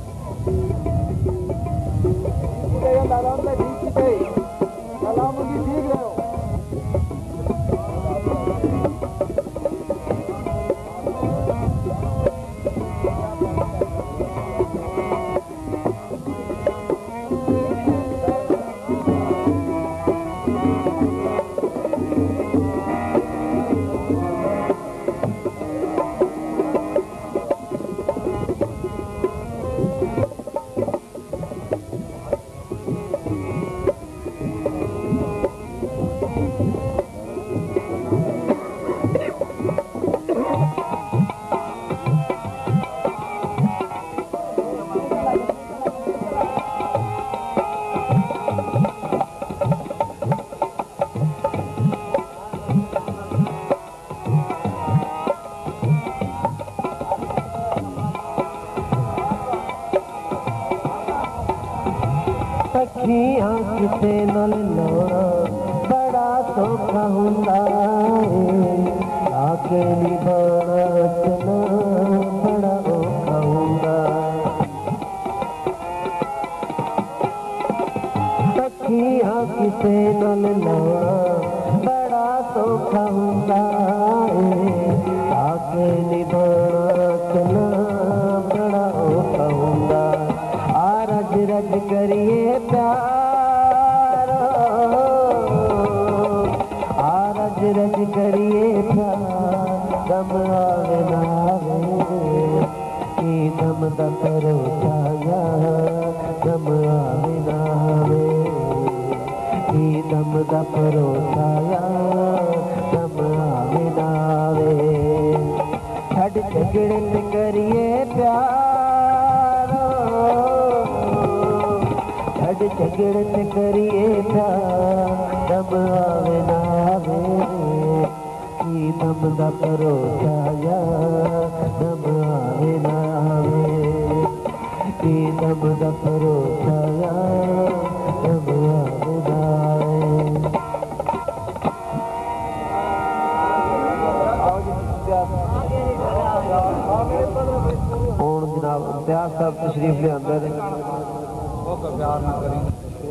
अखियां किसे नल लाउणा बड़ा सौखा हुंदा है, आके निभाना चना बड़ा औखा हुंदा है। अखियां किसे नल लाउणा बड़ा सौखा हुंदा है, आके निभाना चना बड़ा औखा हुंदा। रज रज करिए प्यार, रज रज करिए प्यार दम आवे ना आवे, कि दम दा भरोसा यार दम आवे ना आवे, कि दम दा भरोसा यार दम आवे ना आवे। छड़ झगड़े ते करिए प्यार, साढ़े झगड़े ते करिए था दम आवे ना आवे की दम दा भरोसा यार दम आवे ना आवे की दम दा भरोसा यार दम आवे ना आवे। ਹੁਣ जनाब इम्तियाज साहब तशरीफ ले आंदे ने प्यार ना करें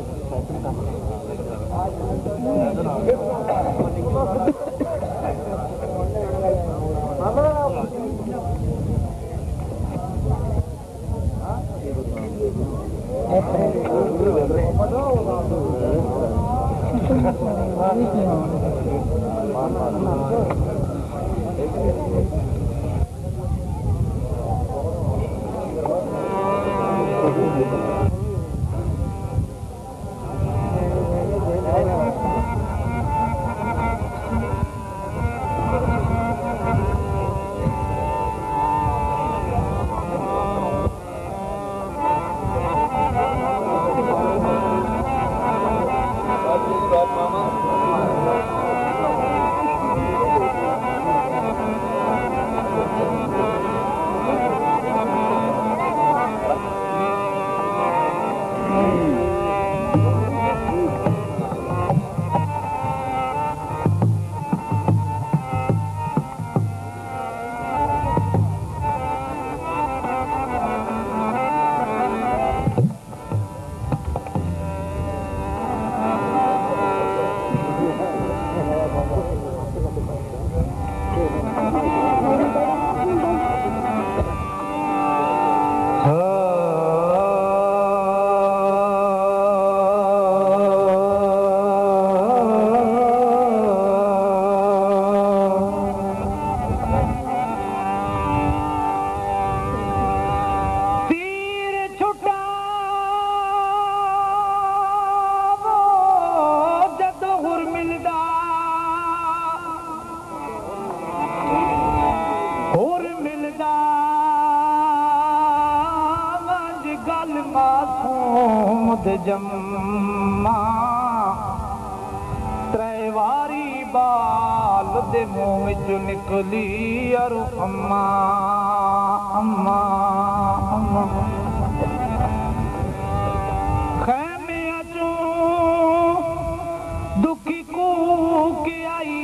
जम्मा त्रैवारी बाल दे मुंह विच निकली अर अम्मा अम्मा अम्मा खैमे चो दुखी कूक आई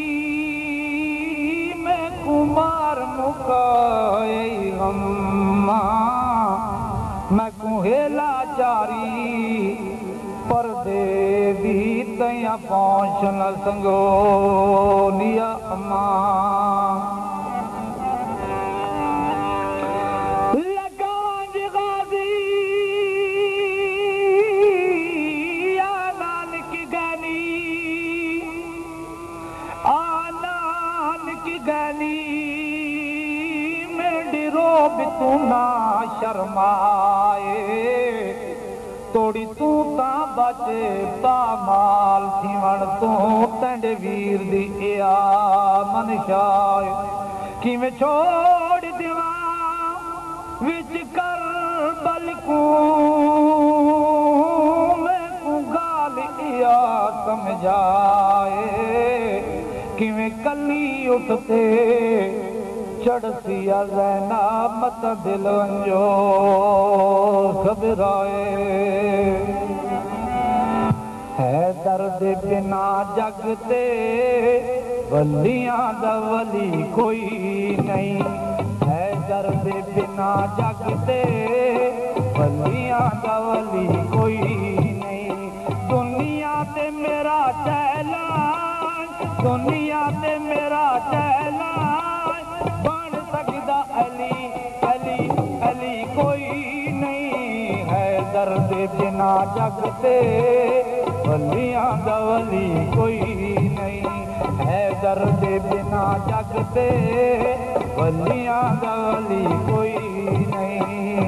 मैं कुमार मुकाए अम्मा मैं कुहेला जारी पर्दे भी तया पहुंच न संगो निया अम्मा लगाज गाजी आनान की गनी आनान की गनी में डिरो भी तू ना शर्माए तोड़ी तू ता बचे पामाल थीवण तू तंड वीर दी या मनशाय कि मैं छोड़ देवा विच कर बलकू मैं को गाल या समझाए कि मैं कली उठते चढ़ती ज़ैना मत दिल वंजो घबराए है दर्द बिना जगते वलियां दा वली कोई नहीं है दर्द बिना जगते वलियां दा वली कोई नहीं दुनिया ते मेरा चैलान दुनिया ते मेरा चैलान अली अली अली कोई नहीं है दर्द बिना जगते वलियां दा वली कोई नहीं है दर्द बिना जगते वलियां दा वली कोई नहीं।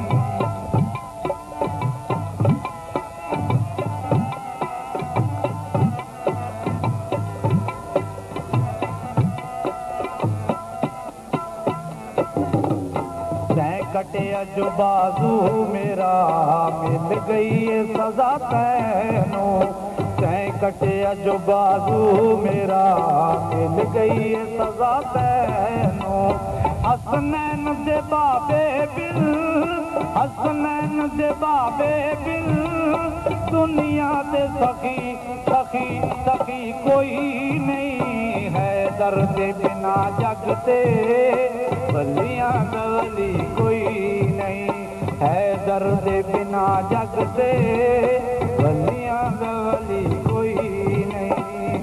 कटे अज बाजू मेरा मिल गई है सजा तैनू तैं कटे अज बाजू मेरा मिल गई है सजा तैनू हसनैन दे बाबे बिल हसनैन दे बाबे बिल दुनिया दे सखी सखी सखी कोई नहीं है दर्द बिना जगते बलियां गवली कोई नहीं है दर्द बिना जगते बलियां गवली कोई नहीं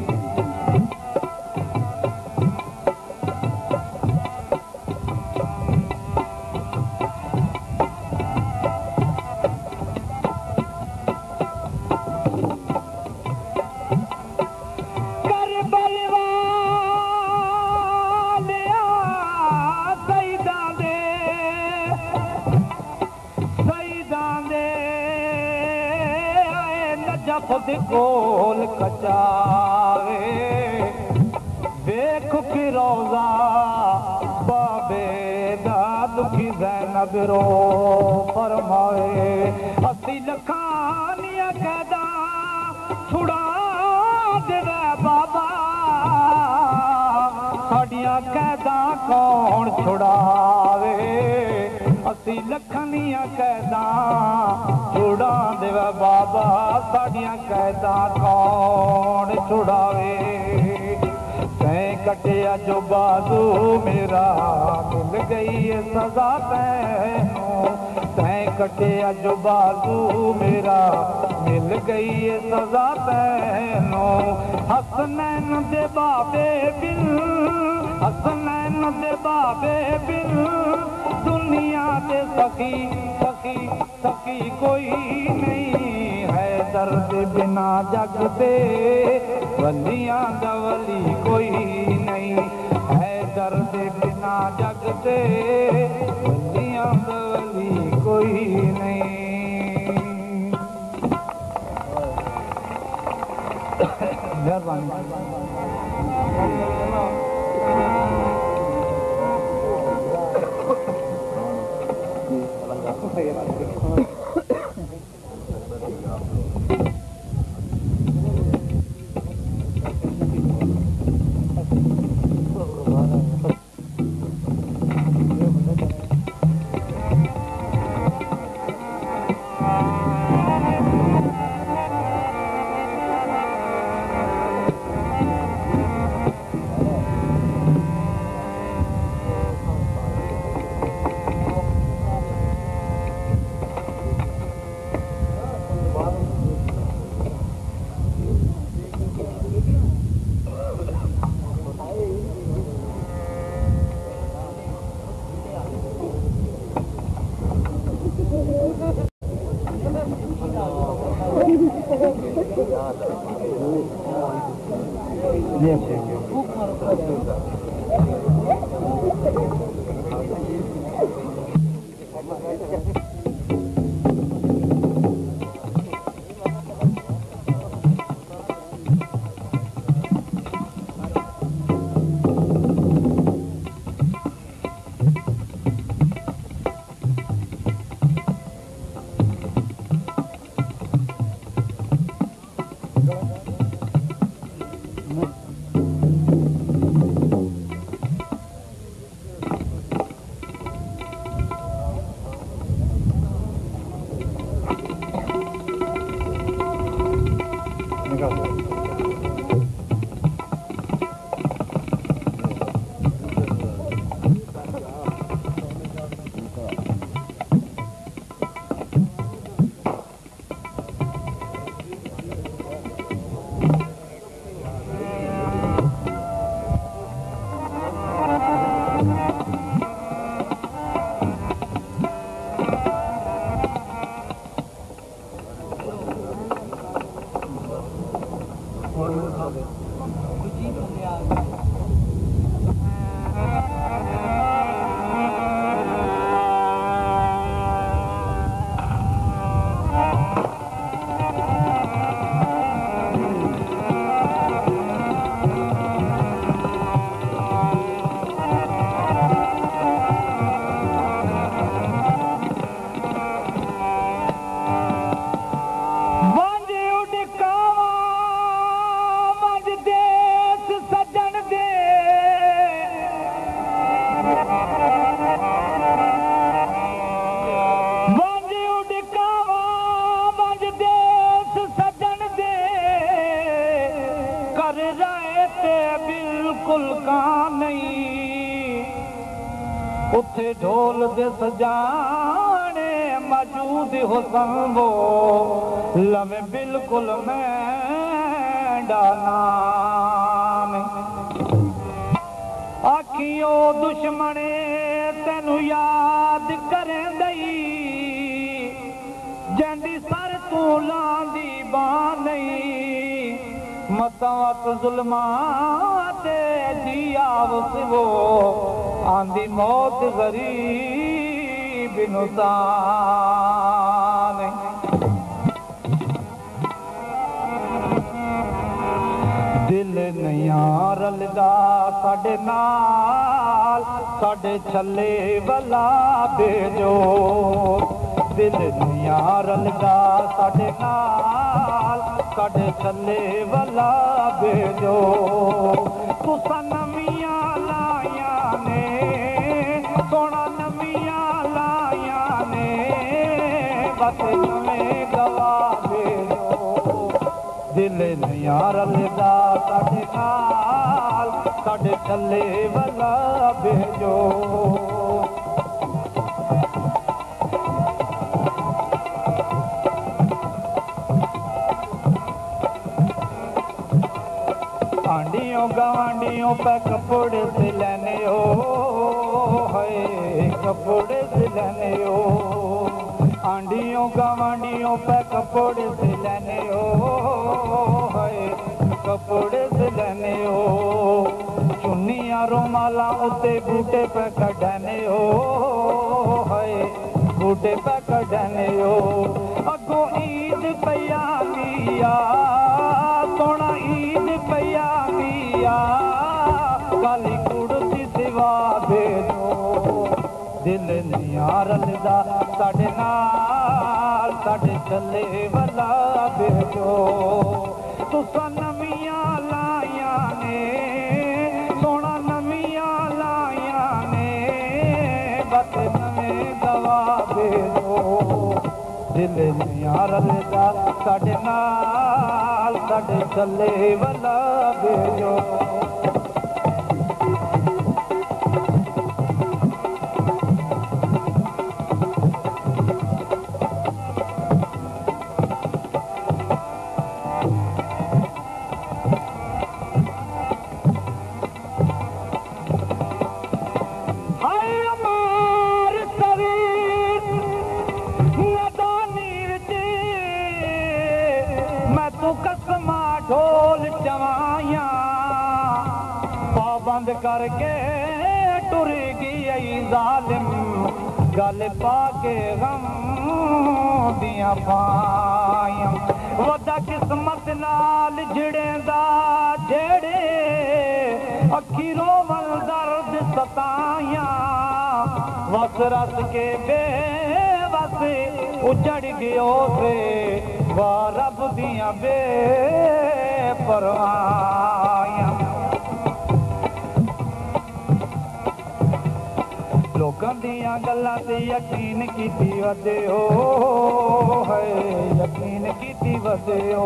खुद कोल कचावे देख की रोजा बाबे दुखी ज़ैनब रो फरमाए असी लखानिया कैदा छुड़ा दे बाबा साड़ियां कैदा कौन छुड़ावे असी लखनिया कैदा छुड़ा दे बाबा साड़ियां कैदा कौन छुड़ावे तैं कटिया जो बाजू मेरा मिल गई है सजा तैनू तैं कटिया जो बाजू मेरा मिल गई है सजा तैनू हसनैन दे बाबे बिल हसनैन दे बाबे बिल दुनिया दे सखी सखी सखी कोई नहीं है दर्द बिना जगते वलियां गवली कोई नहीं है दर्द बिना जगते वलियां गवली कोई नहीं मेहरबानी बिल्कुल कान नहीं उथे ढोल दे सजाने मौजूद हुसन वो लवे बिल्कुल मैं डाना आखियों दुश्मने तेनू याद करें दई जंदी सर तू लांदी बां नहीं मतात जुल्माते जी आवस वो आंदी मौत गरीब नुसान दिल नया रलदा साडे नाल साडे छले वाला भेजो दिल नया रलदा साडे नाल साडे छले वाला भेजो तुसा नवियां लाया ने सोना नवियां लाया ने बस नवें गवा भेजो दिल नया रलदा साडे नाल साडे छले वाला भेजो आंडियों गवांडियों पे कपड़े सिलने हो है कपड़े सिलने हो आंडियों गवांडियों पे कपड़े सिलने हो है कपड़े सिलने हो चुन्नियां रुमाला उते बूटे पे कढ़ने हो है बूटे पे कढ़ने हो अगो ईद पया दिया सोना ईद पया दिया काली कुड़ती सिवा भेजो दिल नया रलदा साडे नाल साडे चले वाला भेजो तुसा नवियां लाया ने सोना नवियां लाया ने बस नवें गवा भेजो दिल नया रलदा साडे नाल साडे चले वाला भेजो ढोल चवाया पाबंद करके टुर गई जालिम गल पाके गम दिया पाया वदा किस्मत नाल जिड़ेंदा जेड़े अखी रोवल दर्द सताया वस रस के बेवस उजड़ गयो से वाह रब दिया बेपरवाया लोकां दियां गल्लां ते यकीन कीती वदे हो है यकीन कीती वदे हो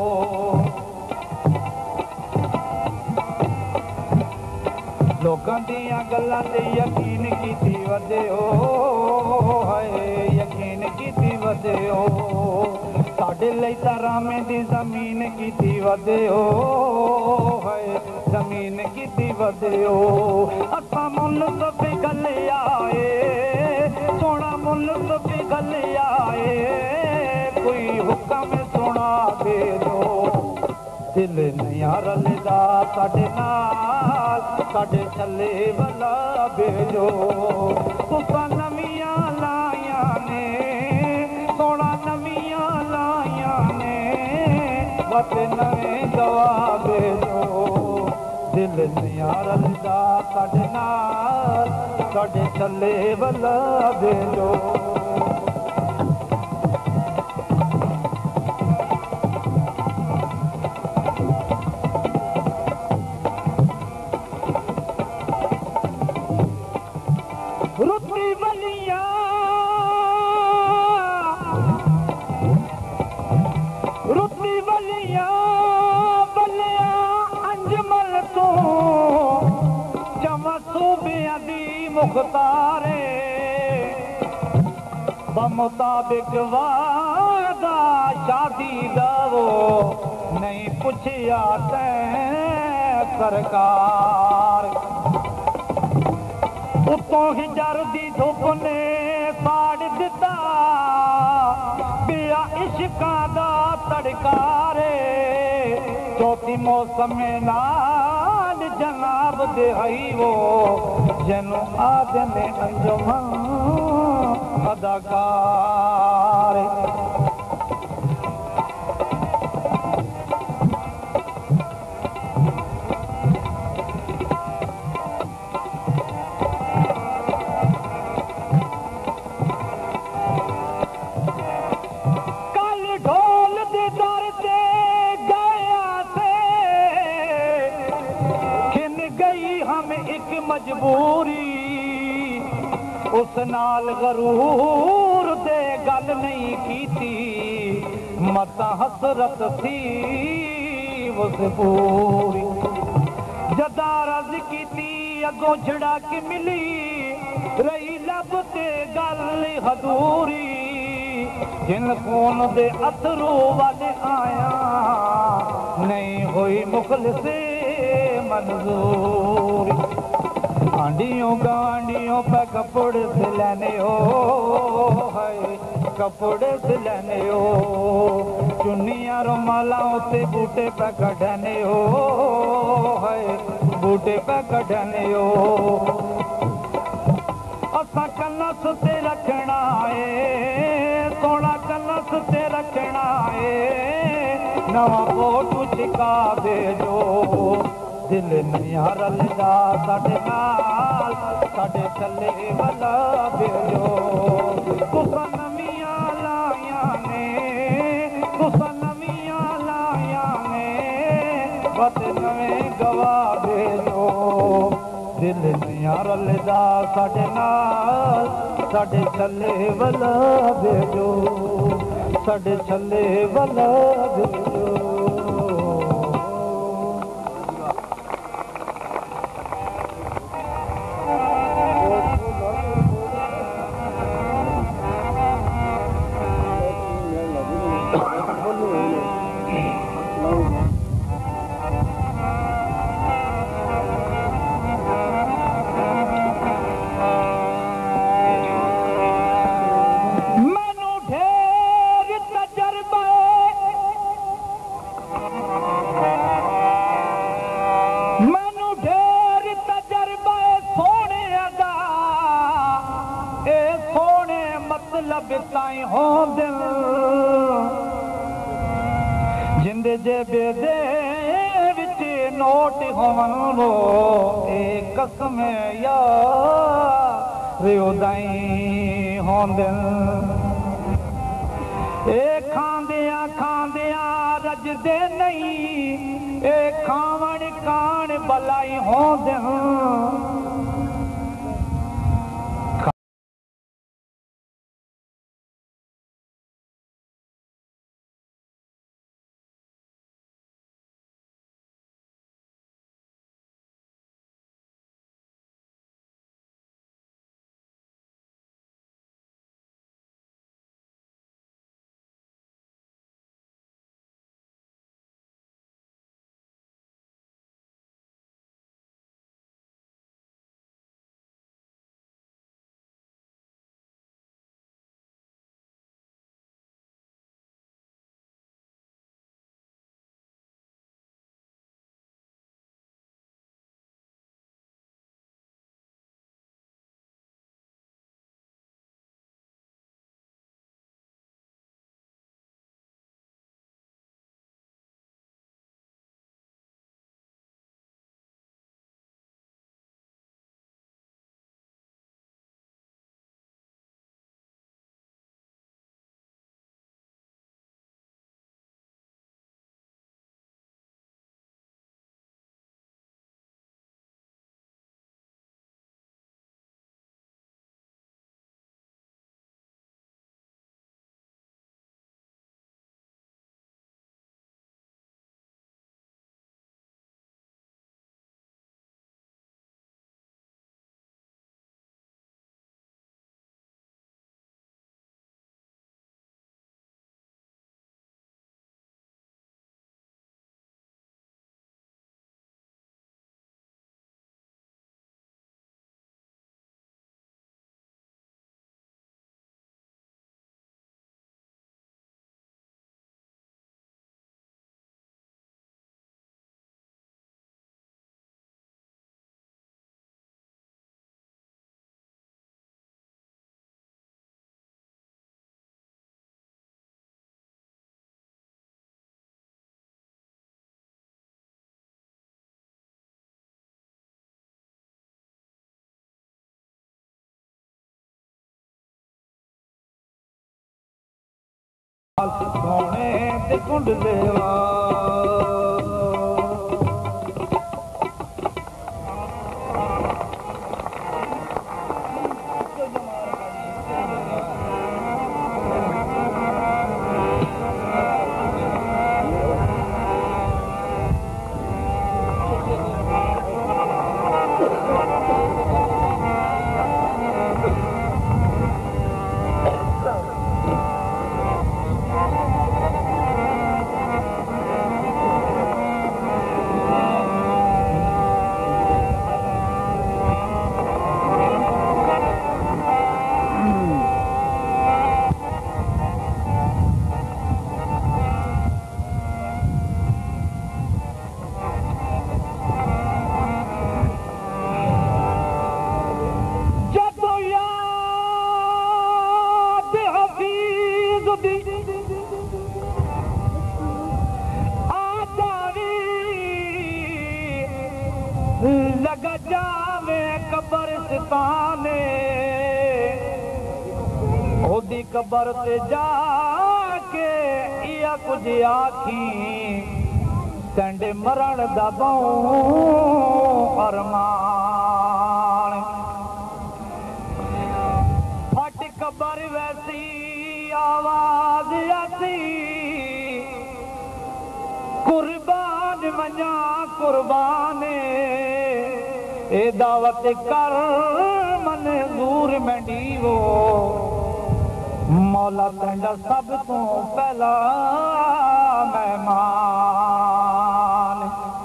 लोकां दियां गल्लां ते यकीन कीती वदे हो है यकीन कीती वदे हो साडे लई तरामे दी जमीन कीती वदे हो है जमीन कीती वदे हो असां मुल तो पिघल आए सोना मुल तो पिघल आए कोई हुक्म सुना दे दो दिल नया रलदा साडे नाल साडे चले वाला भेजो तुसा नवियां लाया ने सोना नवियां लाया ने बस नवें गवा भेजो दिल नया रलदा साडे नाल साडे चले वाला भेजो रुती बलिया बलिया अंजमल तो मुख्तारे बमुताबिक वादा शादी दवो नहीं पुछया तैं सरकार उतों हिजर दी धुप ने साड़ दिता बिया इश्कां दा तड़कारे चौथी मौसम नाल जनाब दे हई वो जनु आदम अंजुमन अदाकार मजबूरी उस नाल गरूर दे गल नहीं कीती मत हसरत थी उस पूरी जदा रज कीती अगों छड़ा के मिली रही लब ते गल हदूरी जिन खून दे अथरू वाले आया नहीं हुई मुखलिसे मंजूरी आंडियों गांडियों पे कपड़े सिलाने हो है कपड़े सिलाने हो चुनिया रुमालाओं से बूटे पे कढ़ने हो है बूटे पे कढ़ने हो असा कनस ते रखना है सोना कनस ते रखना है नवा फोटू चिका दे जो दिल नहीं रलदा साडे नाल साडे चले वाला भेजो तुसा नवियां लाया ने तुसा नवियां लाया ने बस नवे गवाह भेजो दिल नहीं रलदा साडे नाल साडे चले वाला भेजो साडे चले वाला भेजो जिंदे जेबे दे विच नोट होवन वो एक कसम या रियोदाई होंदन ए खांदिया रजदे नहीं ए खावण कान बलाई होंदन सोने ते कुंड देवा लग जावे कब्रिस्ताने ओदी कब्र ते जाके इया कुछ आखी कंडे मरण दा बहू अरमान फट कब्र वैसी आवाज आती कुर्बान मना कुर्बाने ए दावत कर मंजूर मंडीवो मौला तंडा सब तो पहला मेहमान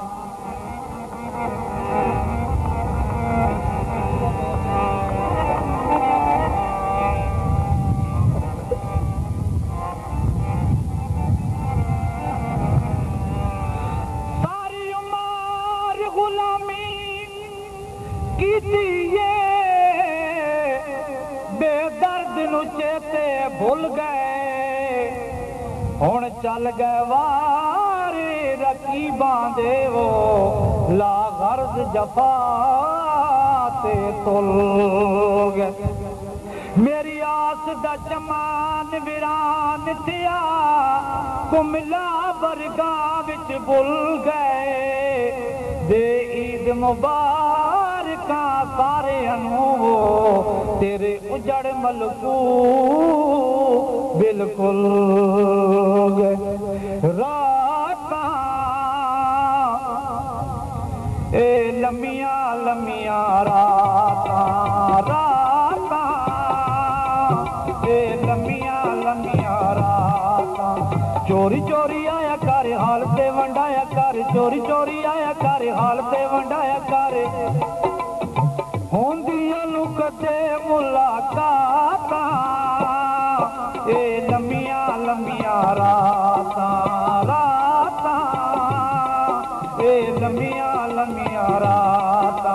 सारी उम्र गुलामी बेदर्द नु चेते भूल गए हुण चल गए वारे रकीबां दे वो ला गर्ज जफा ते तुल गए मेरी आस दा चमान वीरान थिया कुमिला बरगा विच भुल गए दे ईद मुबारक सारे अनु तेरे उजड़ मलकू बिल्कुल राता ए लमिया लमिया राता राता ए लमिया लमिया राता चोरी चोरी आया कर हाल ते वंडाया कर चोरी चोरी आया कर हाल ते वंडाया कर होंदियां नु कदे मुलाकाता ए लमिया लमिया राता राता ए लमिया लमिया राता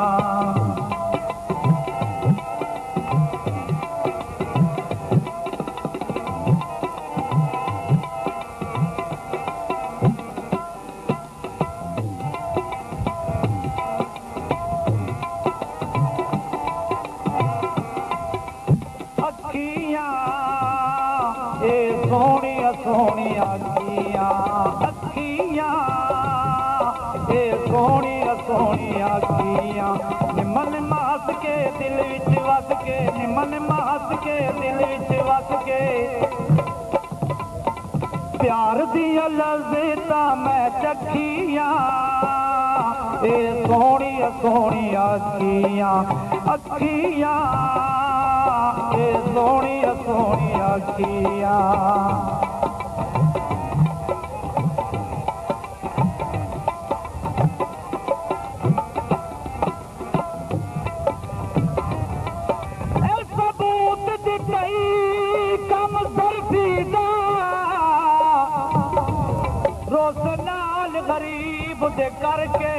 सोनिया सोनिया अखियां अखियां ए सोनिया सोनिया अखियां निमन मास के दिल विच वस के निमन मास के दिल विच वस के प्यार दिया लज़्ज़तां मैं चखियां ए सोनिया सोनिया अखियां अखियां ए सोनिया सोनिया अखियां सबूत दितई कम सरफीदा रोस नाल गरीब दे करके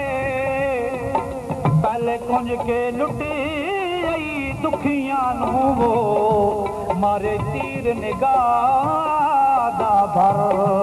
पहले कुंज के लुटी दुखियां नू वो मारे तीर निगाह दा भर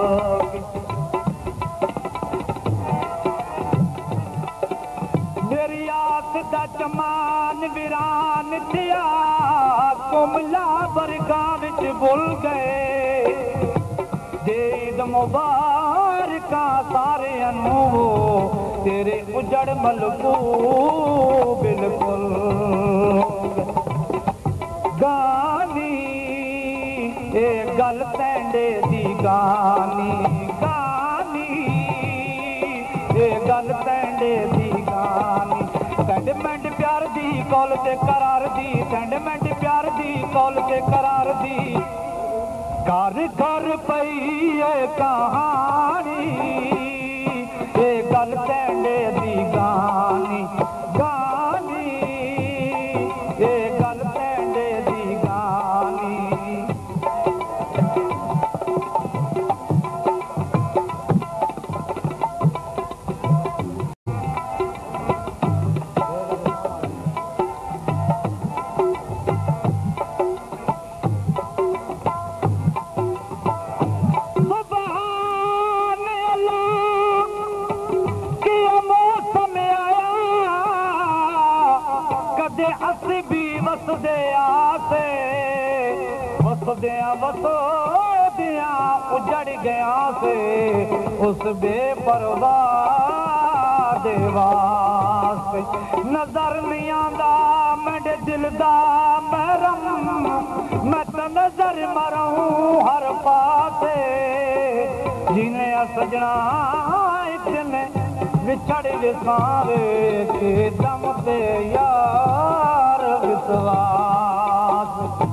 मेरी आस दा चमान वीरान थिया कुमला बरगा विच भुल गए ईद मुबारका सारे तेरे उजड़ मलकू बिल्कुल गानी ए गल पैंडे दी गानी गानी ए गल पैंडे दी गानी सेंटिमेंट प्यार दी कॉल ते करार दी सेंटिमेंट प्यार दी कॉल ते करार दी घर घर पई है कहानी ए गल पैंडे दी गानी गानी ए गल पैंडे दी गानी वसदिया उजड़ गया से उस बेपरवाह दे वास्ते नजर नहीं आंदा मेरे दिल दा महरम मैं तो नजर मरूं हर पासे जिन्हें सजना एक दिन विछड़ विसारे के दम ते यार विश्वास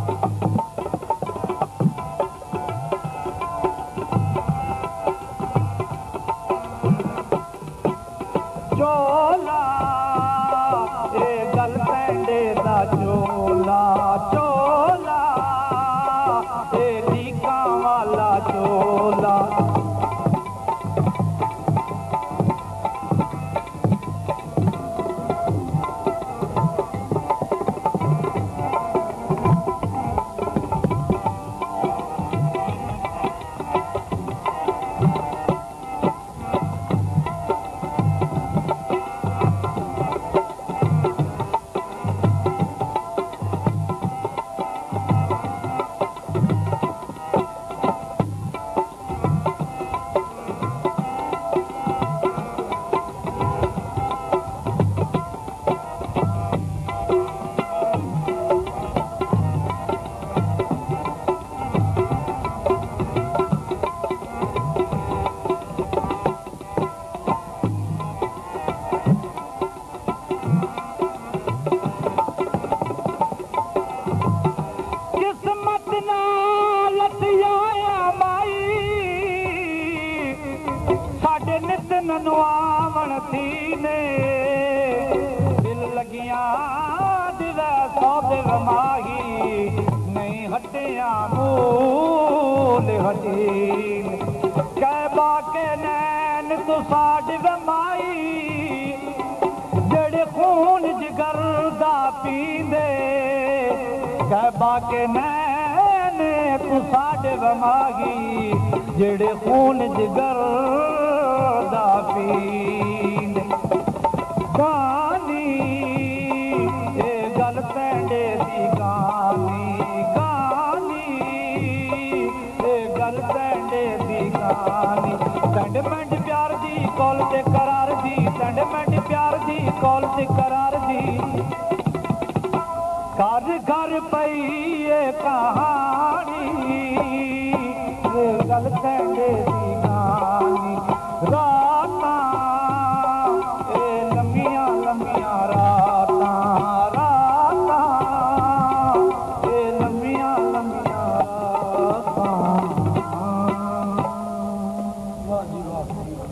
चोला ए गल पैंडे दा चोला चोला ए लीका वाला चोला ननुआवण थी ने दिल लगिया दिवे सौदे माही नहीं हटिया मूल हटीन कहबा के नैन तू साड माई जड़े खून जिगर दा पींदे कहबा के नैन तू साड माही जड़े खून जिगर गानी ए गल पैंडे दी गानी गानी ए गल पैंडे दी गानी सेंटिमेंट प्यार दी कॉल ते करार दी सेंटिमेंट प्यार दी कॉल ते करार दी घर घर पई ए कहानी ए गल पैंडे दी गानी राता ए लम्बिया लम्बिया राता राता ए लम्बिया लम्बिया राता वाह जी वाह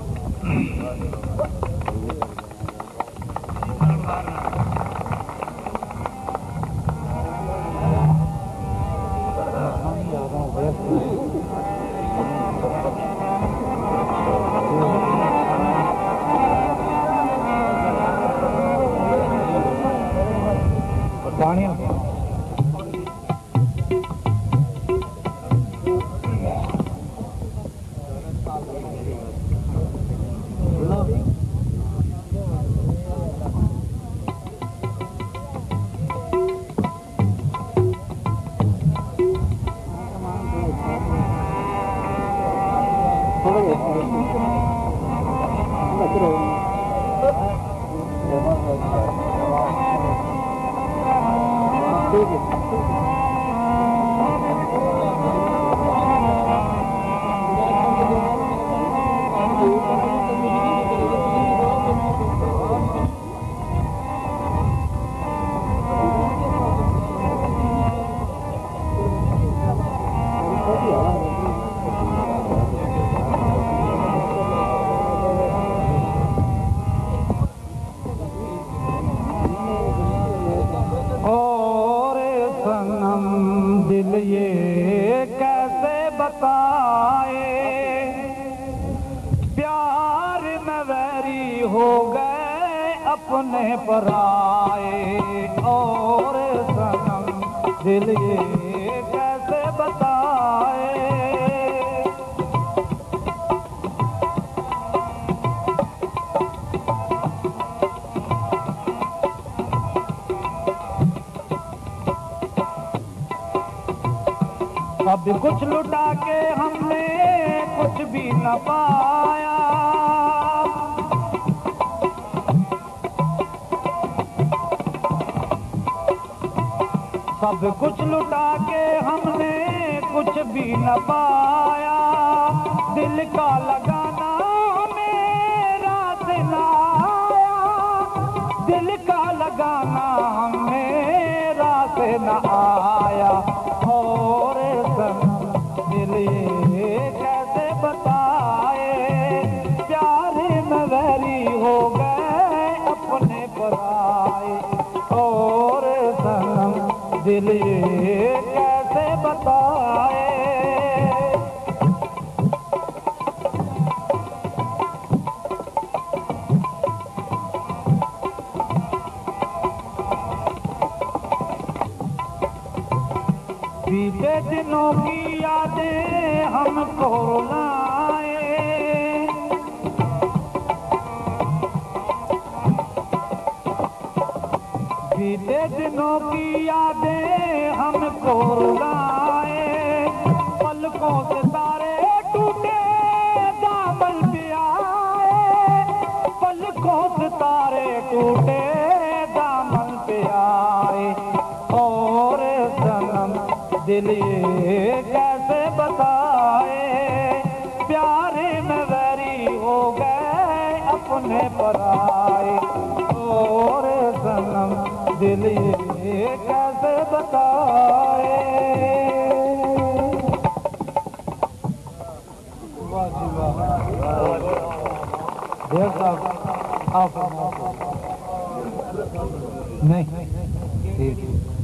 पानी हो गए अपने पराए और सनम दिल ये कैसे बताए। अब कुछ लुटा के हमने कुछ भी न पाया, सब कुछ लुटा के हमने कुछ भी न पाया। दिल का लगाना मेरा से न आया, दिल का लगाना मेरा से न आया और दिल ये कैसे बताए। प्यारे में वैरी हो गए अपने पराए और सनम दिल ये कैसे बताए। बीते दिनों की यादें हमको रुलाए, बीते दिनों की यादें हमको रुलाए। पलकों से तारे टूटे दामन पे आए, पलकों से तारे टूटे दामन पे आए और सनम दिल ये कैसे बताए। प्यारे में वैरी हो गए अपने पराए और सनम दिल ये कैसे बताए। वाह जी वाह, देव साहब आप नहीं ठीक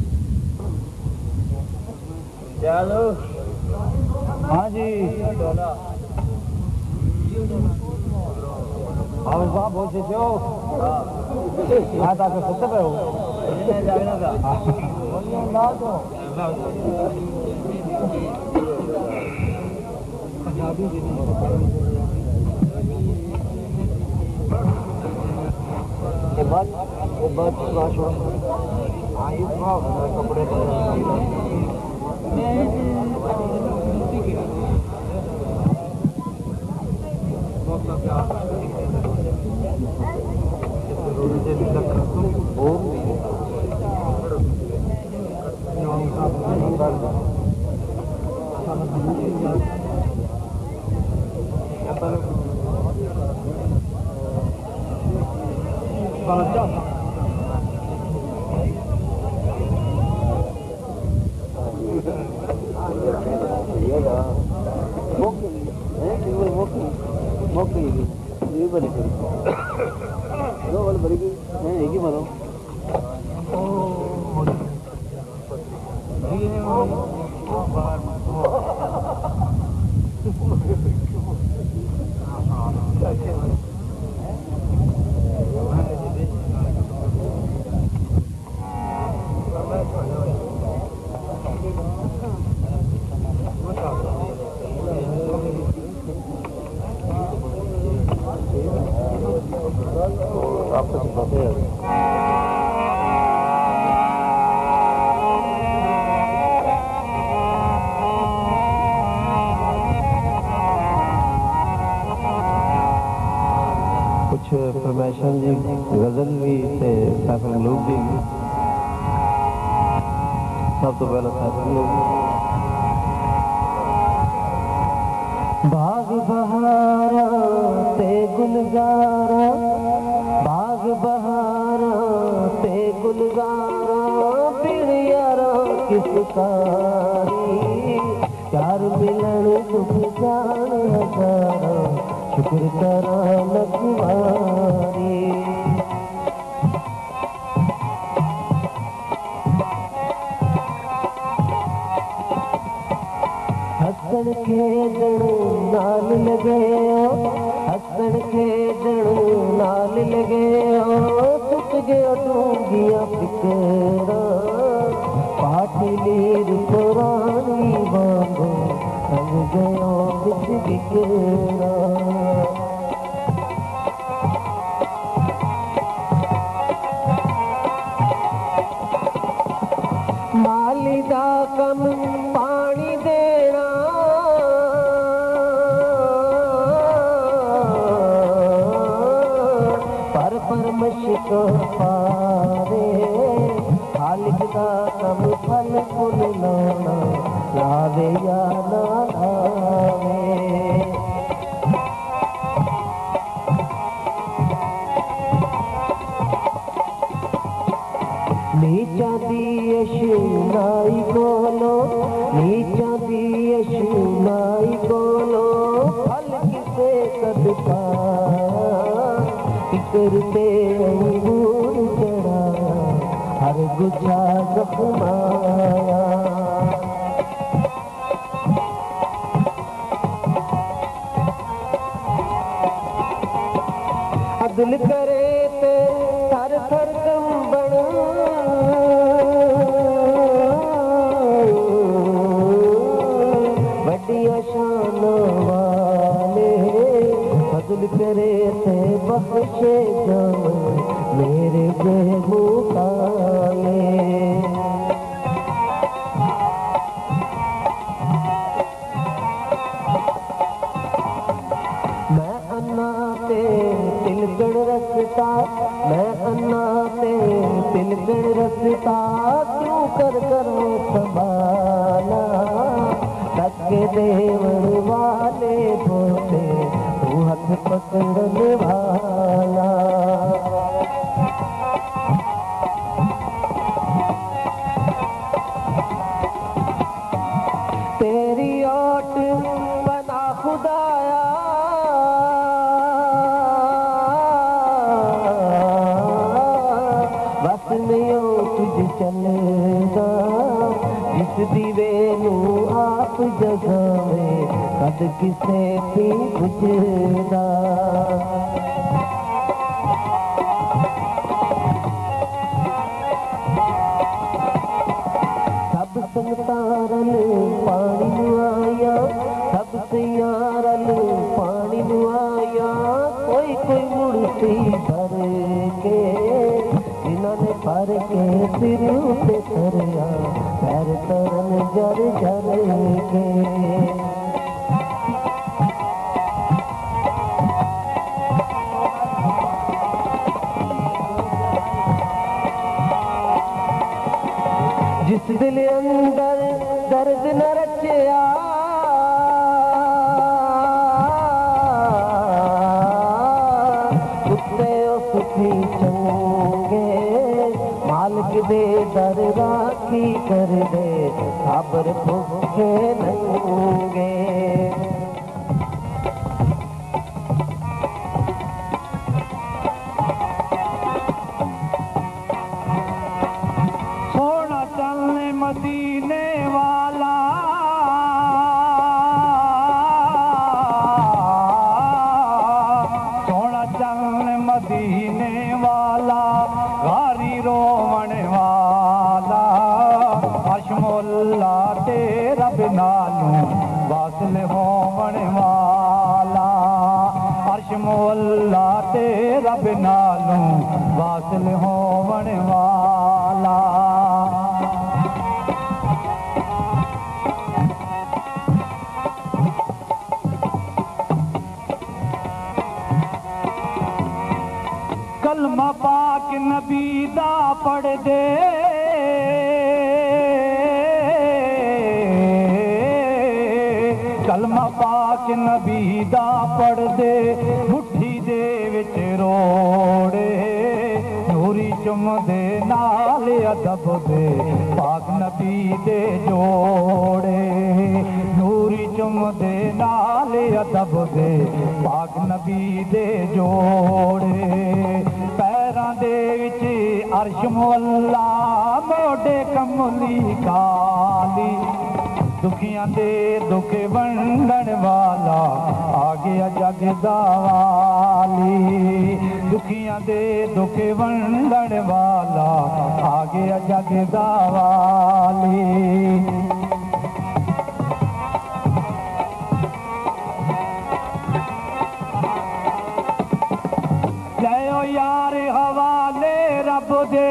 चलो। हाँ जी और बाप बोलते जो हाँ ताकि सुनते पे हो कपड़े फरमाइशन जी गजल भी थे सैफुल मलूक जी सब तो पहले सैफुल मलूक बाग बहारा ते गुलगारा बाग बहारा ते गुलगारा फिर यारा किस सारी चार मिलन सुख जान हजारा शुक्र करा लखवारी हसन खेदणू नाल लगे हसन खेदणू नाल लगे सुत गए डूंगिया फिकरा पाटी लीर पुरानी बांधो संग गया बिच बिकरा माली दा कम पानी देना पर मशक पारे खालिक दा कम फल फुल लाना लावे या ना लावे नीचा दी अशनाई कोलो नीचा दी अशनाई कोलो फल किसे कद पाया करते अंगूर चढ़ाया हर गुच्छा जख्माया अदल करे ते थर थर कंबण बड़िया शान वाले अदल करे ते बख्शे जान मेरे बेमुकाले मैं अन्ना ते तिलगण रसता मैं अन्ना ते तिलगण रसता क्यों कर करो संभाला तके देवर वाले बोते तू हाथ पकड़ने वाला तेरी ओट बना खुदाया बस नहीं तुझ चलेगा जिस दीवे नू आप जगावे कद किसे भी बुझदा सब संगतारन पानी आया सब सियारन पानी आया कोई कोई मुड़ती भर के जिन्होंने भर के सिर पे तरया पैर तरन जर जर के जिस दिल अंदर दर्द न रचया कुत्ते सुखी चंगे मालिक दे दर राखी कर दे खबर भूखे नंगे मदीने वाला सोना चल मदीने वाला गारी रोवण वाला अशमोल्ला तेरा बिनालू वासल होवण वाला अशमोल्ला तेरा बिनालू वासल होवण वाला कलमा पाक नबी दा पढ़ दे कलमा पाक नबी दा पढ़ दे मुट्ठी दे विच रोड़े नूरी चुम दे नाल अदब दे पाक नबी दे जोड़े नूरी चुम दे नाल अदब दे पाक नबी दे जोड़े पैरां दे विच अर्श मुअल्ला मोडे कमली काली दुखियां दे दुख वंडण वाला आ गया जग दा वाली दुखियां दे दुख वंडण वाला आ गया जग दा वाली। जयो यार हवाले रब दे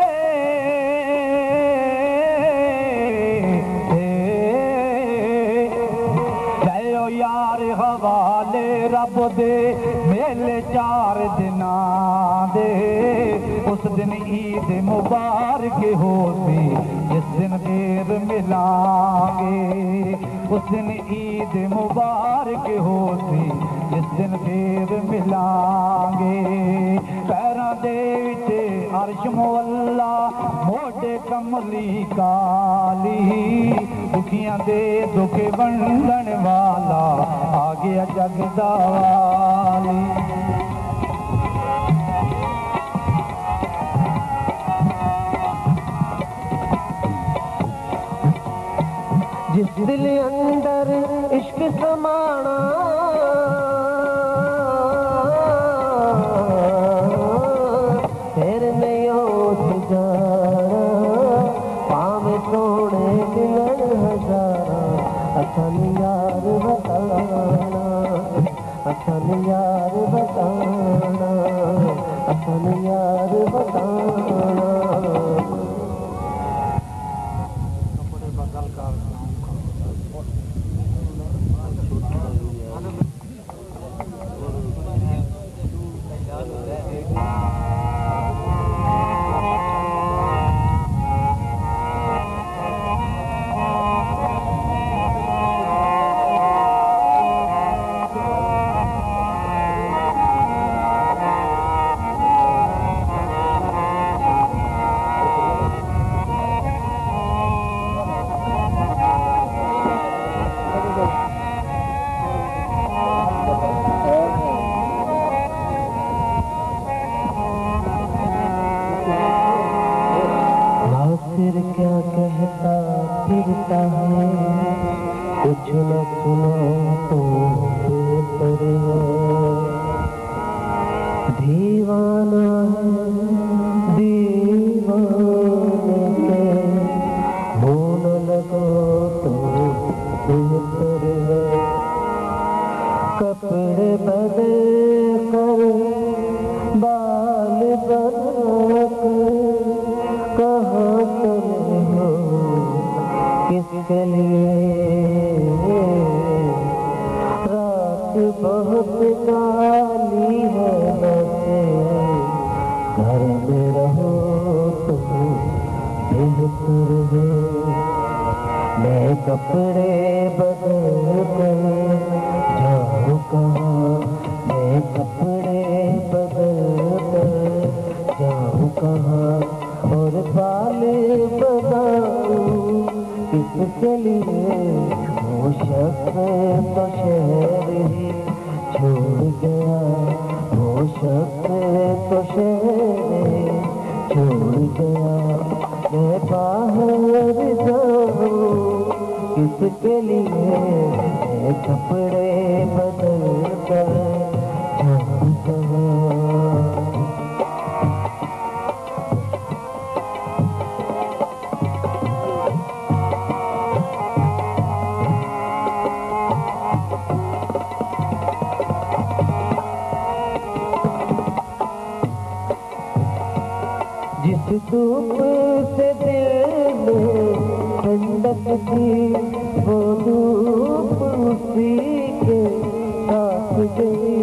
हवाले रब दे मेले 4 दिना दे। उस दिन ईद मुबारक होसी जिस दिन देर मिलांगे। उस दिन ईद मुबारक होसी जिस दिन देर मिलांगे। पैरां दे विच अर्श मुअल्ला मोढे कमली काली। दुखियां दे दुख वंडण वाला आ गया जग दा वाली। जिस दिल अंदर इश्क समाना फिर नहीं हो जाना। पावे सोने मिलन हजारा असन यार बताना। असन यार बताना। असन यार बताना। फिर क्या कहता फिरता है कुछ न सुनो तो बेहतर है। दीवाना है दीवाने के हो न लगो तो बेहतर है। कपड़े बदल कर बाल बना कर कहाँ चले हो किसके लिए। रात बहुत काली है वैसे घर में रहो तो बेहतर है। मैं कपड़े बदल कर जाऊँ कहाँ। मैं कपड़े बदल कर जाऊँ कहाँ। और बाल बनाऊं किसके लिए। वो शख्स तो शहर ही छोड़ गया। वो शख्स तो शहर छोड़ गया। मैं बाहर जाऊं किसके लिए। मैं कपड़े बदल कर जाऊं कहाँ। जिस धूप से दिल में ठंडक थी वो धूप उसी के साथ गई।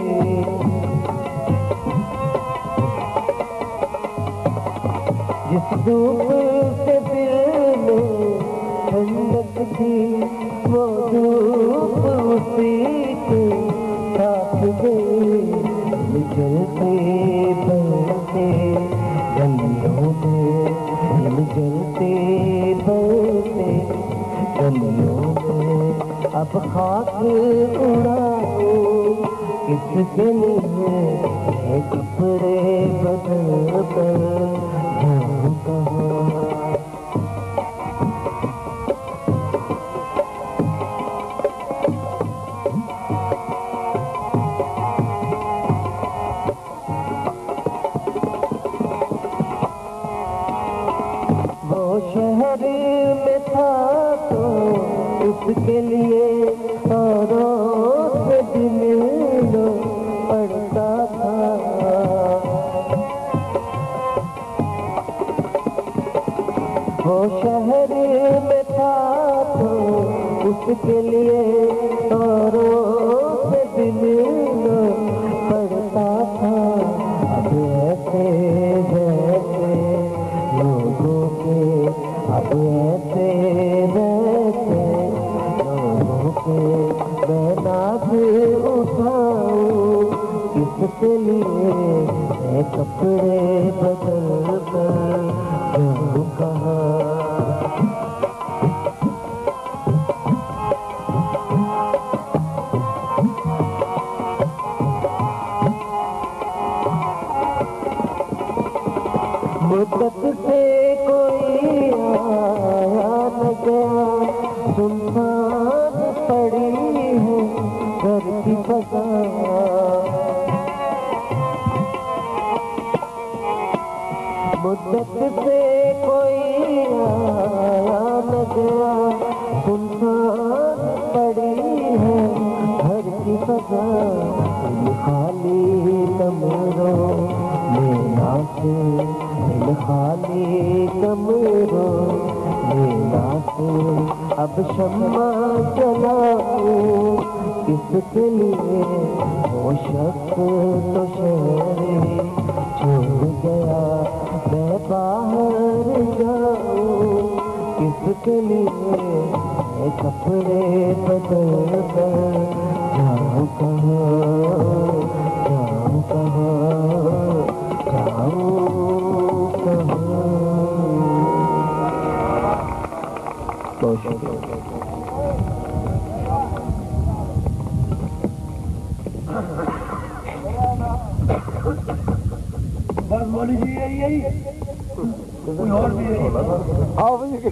जिस धूप से दिल में ठंडक थी वो धूप उसी के साथ गई। जलते बहते गलियों में जलते बहते गलियों में अब खाक उड़ाओ किसके लिए। कपड़े बदल कर जाऊं कहाँ। उसके लिए औरों से दिल पड़ता था। वो शहर में था तो उसके लिए औरों से दिल पड़ता था। अब ऐसे वैसे लोगों के, अब ऐसे वैसे लोगों के मैं नाज उठाऊं किसके लिए? मैं कपड़े बदल कर जाऊं कहाँ? मुद्दत से कोई आया न गया, सुनसान पड़ी है घर की फजा। मुद्दत से कोई आया न गया, सुनसान पड़ी है घर की फजा। खाली कमरों में नाचे, खाली कमरों में नाचे, अब शम्मा जलाऊं किसके लिए? वो शख्स तो शहर छोड़ गया, मैं बाहर जाऊं किसके लिए? मैं कपड़े बदल कर जाऊं कहाँ? जाऊं कहाँ? जाऊं बस बोली जी यही कोई और भी है? हाँ भैया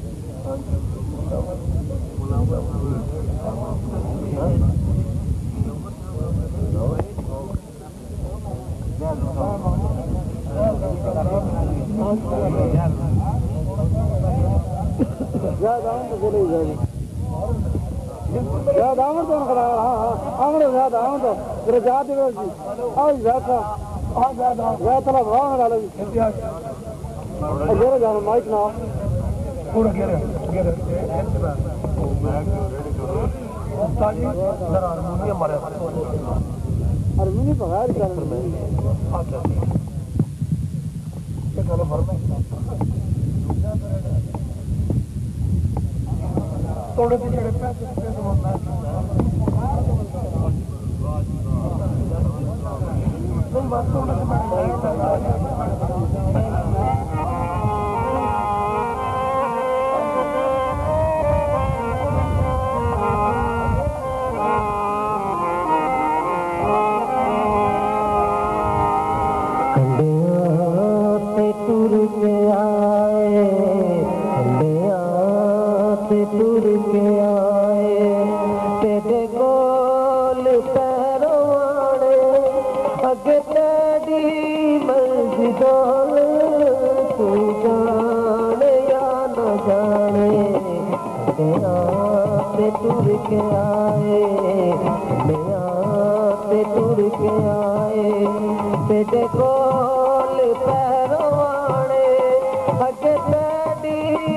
दामन तो करा आमरे ज्यादा आम तो तेरे जाते हो जी आओ ज्यादा आ ज्यादा ज्यादा भाव ना डालो इतिहास अगर जान माइक ना पूरा घेरे ताजी जरा हारमोनियम मारे हारमोनियम पगार कर में अच्छा ये चलो भर में थोड़े से चढ़े पैसे बनना नहीं बात थोड़े से टूर के आए तेरे गोल पैरवाने अगे तेरी मस्जिदों तू जाने या न जाने ते टूर के आए टूर के आए तेरे गोल पैरवाने अगे तेरी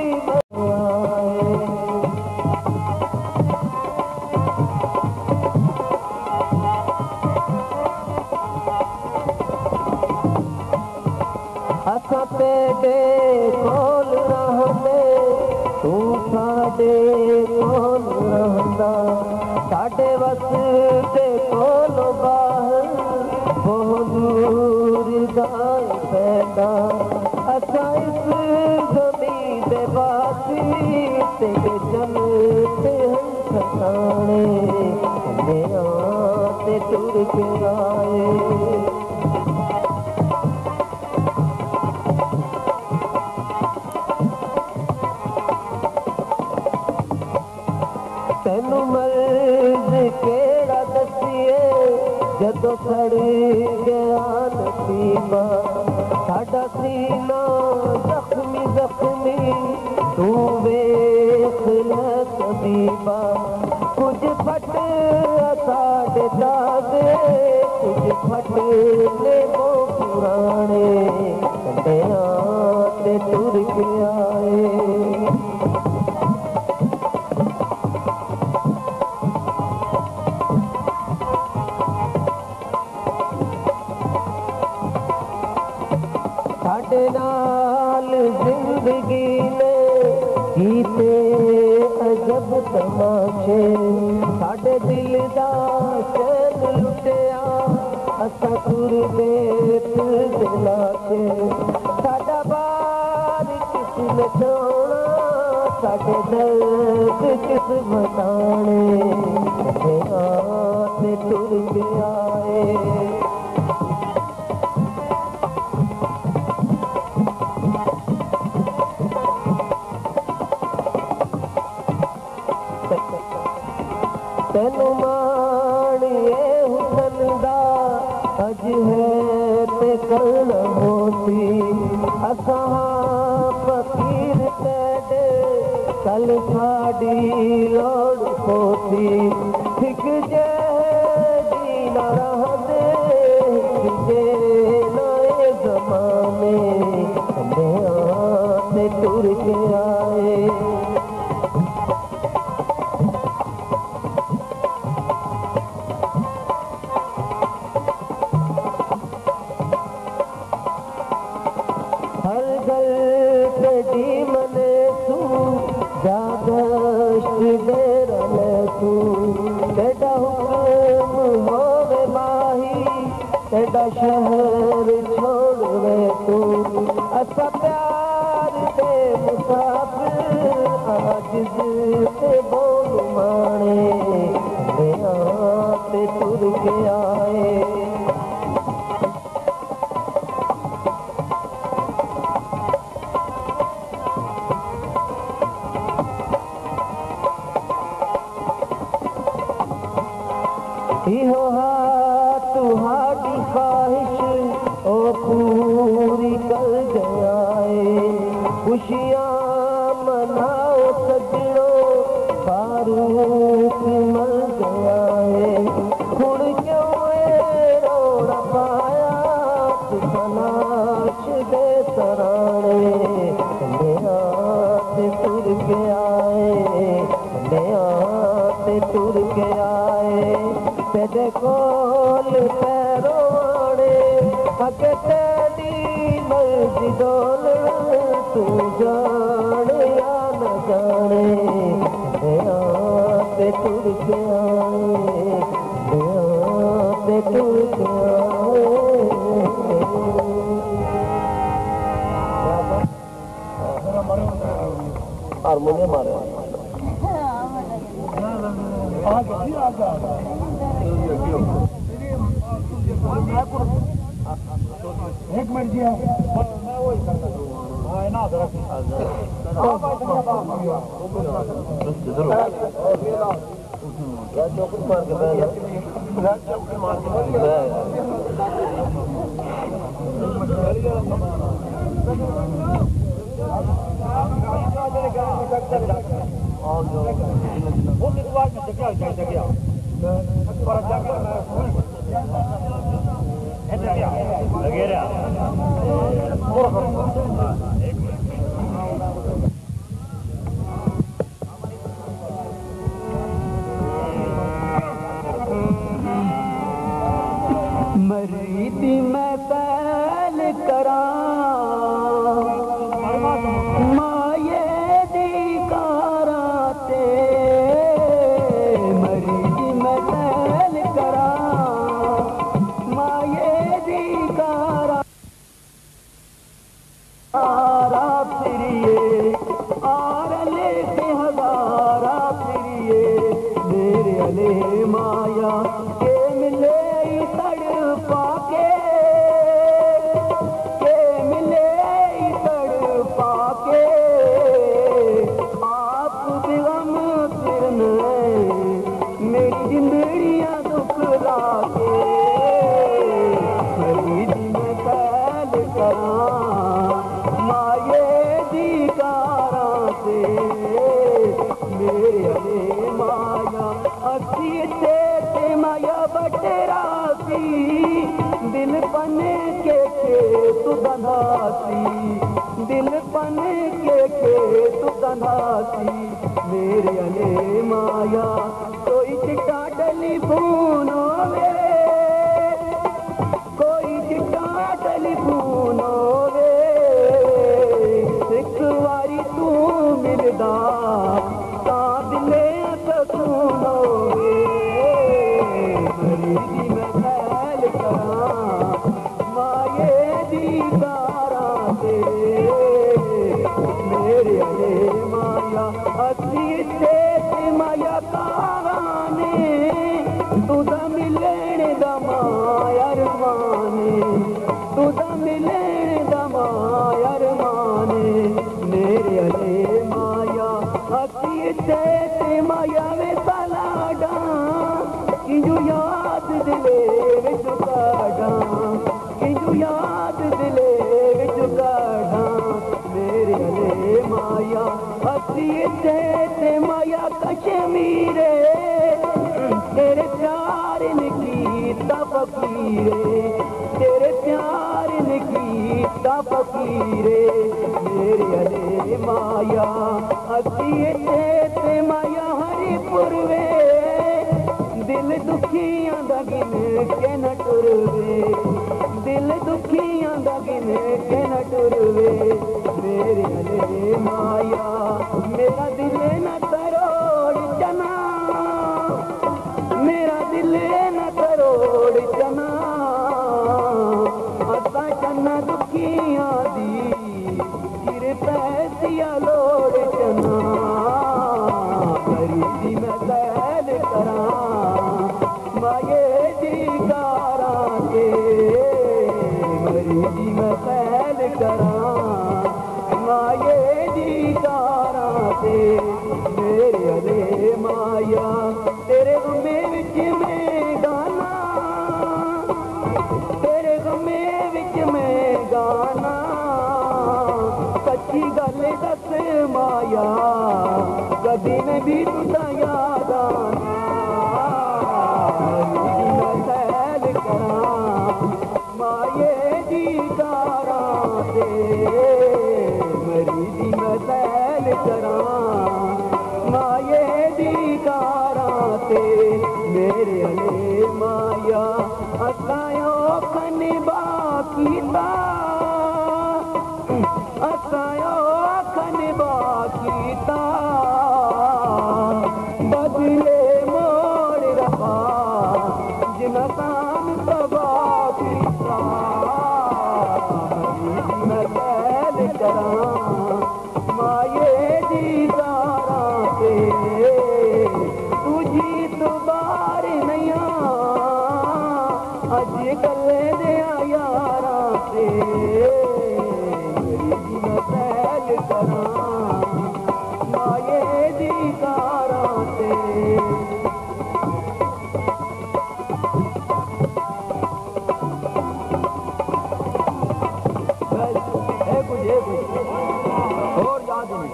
तेरे कोल रहंदे तू साडे कोल रहंदा साडे वसदे कोल बाहर बहुत दूर जाए पैदा असा इस ज़मीन दे वासी तेरे चलते हम खताने मेरा ते टूर के आए तेनू मर्ज केड़ा दसिए जद जदों सड़ गया नसीबा साडा सीना जख्मी जख्मी तू वेख ले तबीबा कुछ फट साडे दादे कुछ फट ले वो पुराने कंडिया ते टुर के आए साडे नाल जिंदगी ने कीते अजब तमाशे साडे दिल दा चैन लुटिया असा तुरदे दिलाशे साडा बार किस ने छोड़ा साडे दर्द किस बताने ते टुर के आए तेनू माणिए हुसन दा अज है ते कल न होती असां फकीर तेरे कल साडी लोड़ होती हिक जे दीना रहंदे हिक जे नए ज़माने कंडियां ते टुर के आए हर गल तेरी मने तू जागश्त दे रहे तू तेरा हुक्म होवे माही तेरा शहर छोड़ वे तू असा प्यार दे मुसाफिर आजिज़ ते बोल माने ते टुर के आए इहो तुहाडी ख्वाहिश ओ पूरी कर गयाए खुशियां मनाओ सजड़ो फारूक मर गयाए हुण क्यों रोड़ा पाया तनाश दे तराने कंडियां ते टुर के आए कंडियां ते टुर के आए तेरे कोल पैरों अगे तेरी मर्जी डोलण तू जाने या न जाने ते टुर के आए ते टुर के आए हारमोनियम मारे एक मिनट दिया मरीदी मैं पहल करा माये दी काराते मरीदी मैं पहल करा माये दी कारा आरा फिरिए आरले के हजारा फिरिए मेरे अले माया के मिले तड़पा के मिले दिल पने के तू दंधासी दिल पने के तू दंधासी मेरे अले माया कोई चिट्टा टेलीफोन होवे कोई चिट्टा टेलीफोन होवे एक बारी तू मिलदा ता दिले सकून होवे मरीदी मैं खैल करा माये दी तारा ते मेरे अले माया असी ते माया ताराने तुदा मिलने दा माया रवाने तुदा मिलने दा माया रवाने मेरे अले माया असी ते माया वे सालाडा किंजू याद दिले विच काढ़ा किंजू याद दिले विच काढ़ा मेरे अले माया असी ते माया कश्मीरे तेरे प्यार ने कीता फकीरे तेरे प्यार ने कीता फकीरे मेरे अले माया असी ते माया हरिपुर वे दिल दुखियां दा गिन के न टुरवे दिल दुखियां दा गिन के न टुरवे मेरे अले माया मेरा दिल न करोड़ जना मेरा दिल न करोड़ जना असा चन्ना दुखियां दी फिर पैसिया लोड़ जना गरीबी में सैल करा माये दी कारा के गरीबी में सैल करा माये दी कारा के मेरे अले माया तेरे गमे विच में गाना तेरे गमे विच में गाना सच्ची गल दस माया कदी ने भी तुझा याद आना सैल करा माये दी तारा ते मरी दी मैं सैल करा माये दी कारा ते मेरे अले माया असायो खनी बाकीता असायो खनी बाकीता बदले मोड़ रहा जिन काम तबा कीता मैं सैल करा माये दी तारा ते तुझी तो बार नैया अज कल दे यारा ते मैं सैल करा माये दी तारा ते और याद नहीं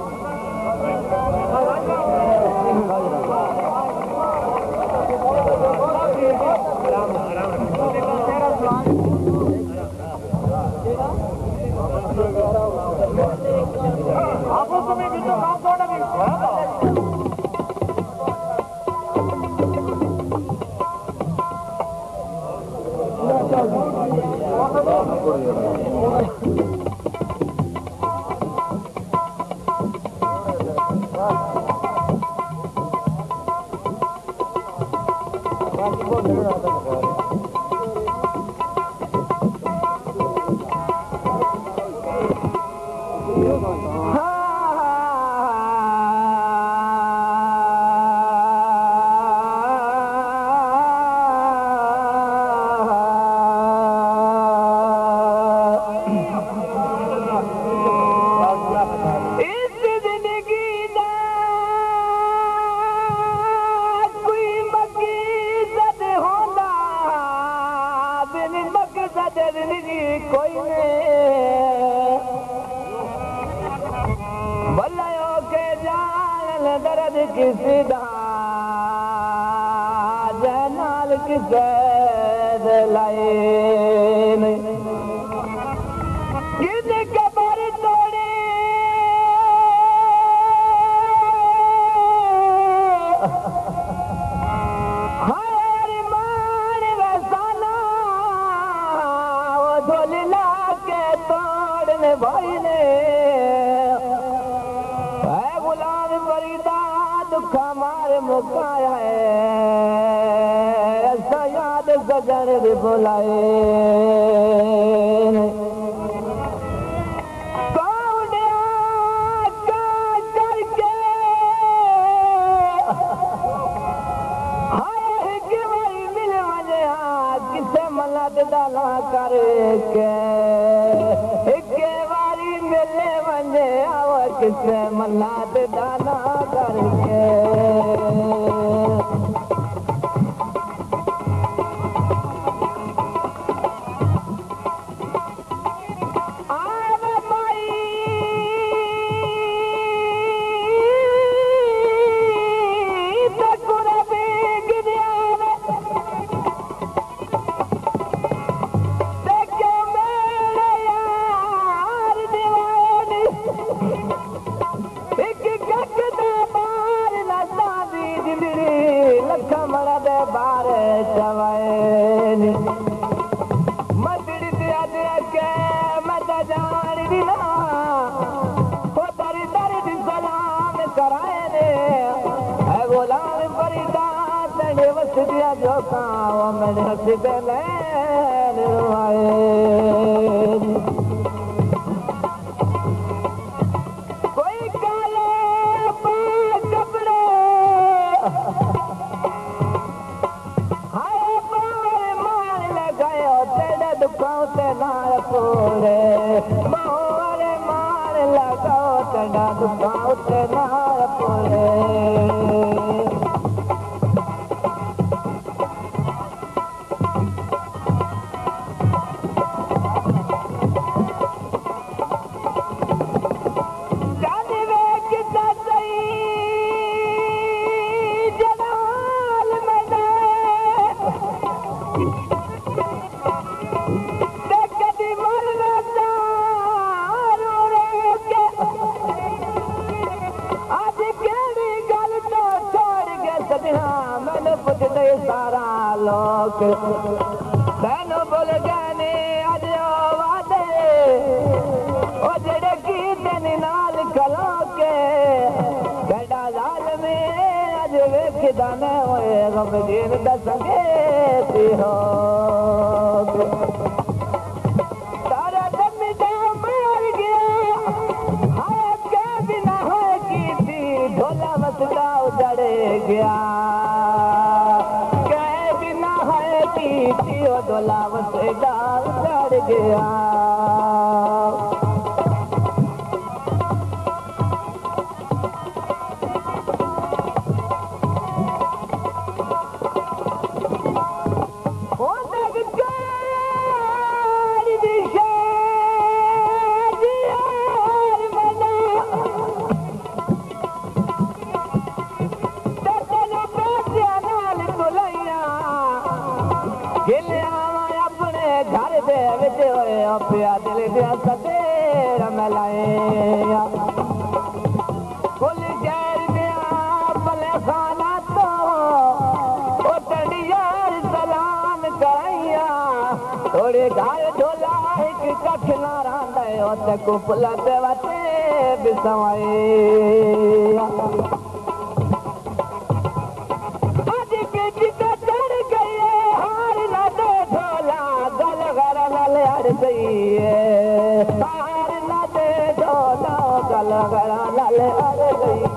आपको तुम्हें भी तो काम छोड़ा भी जनाल की जैद लाए खोल ला के तोड़ने भाई ने गुलाम फरीदा दुखा मार मुकाया है ऐसा याद सजन भी बुलाए डाला करके बारी मिले वञे आव किसे मल्लाद डाला करके जो काव मैंने हंस कोई काले कपड़े हाय मार लगायो तेरे दुखाओ ते नार पूरे मोरे मार लगाओ तेरा दुखाओ ते नार पूरे सारा लोग तैनू बोल गाने अज वादे ओ जेड़े कीर्तन नाल खलो के गड़ा लाल में अज वेखदा न होए गमगीन दसंगे ती हो तारा दम दा मार गया हाय के बिना हो की थी ढोला वसदा उजड़ गया डोलाव से डाल चढ़ गया पिया दिल दिया सतेर मलाया कुल गैर दिया भले खाना तो ओ टड़ियार सलाम कराइया थोड़े घर झोला एक कख ना रांदे ओ ते कुपला ते वटे बिसवाए आज के जिते चढ़ गए हार ना दे झोला गल घर लाल हर गई हार ना दे झोला गल घर लाल हर गई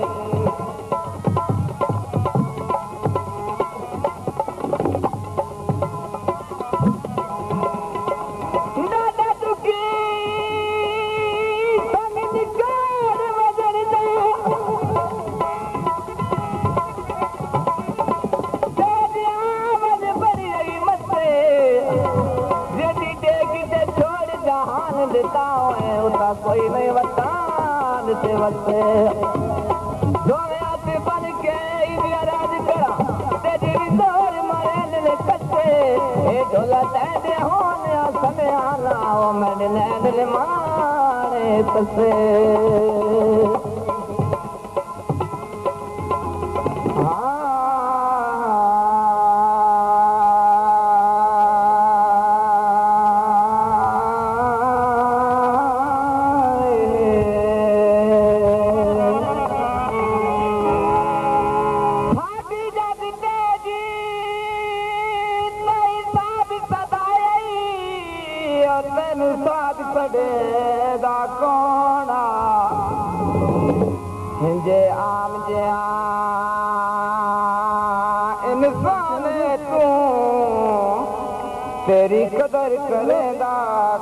कोई नहीं वतान से वसे जो आते बन के इंडिया राज करा तेरी जोर मारे ने कच्चे ए ढोला तेरे होने सने आना ओ मैंने ने मारे तसे बड़ेदा कोना जे आम जे इंसान तू तेरी कदर करेदा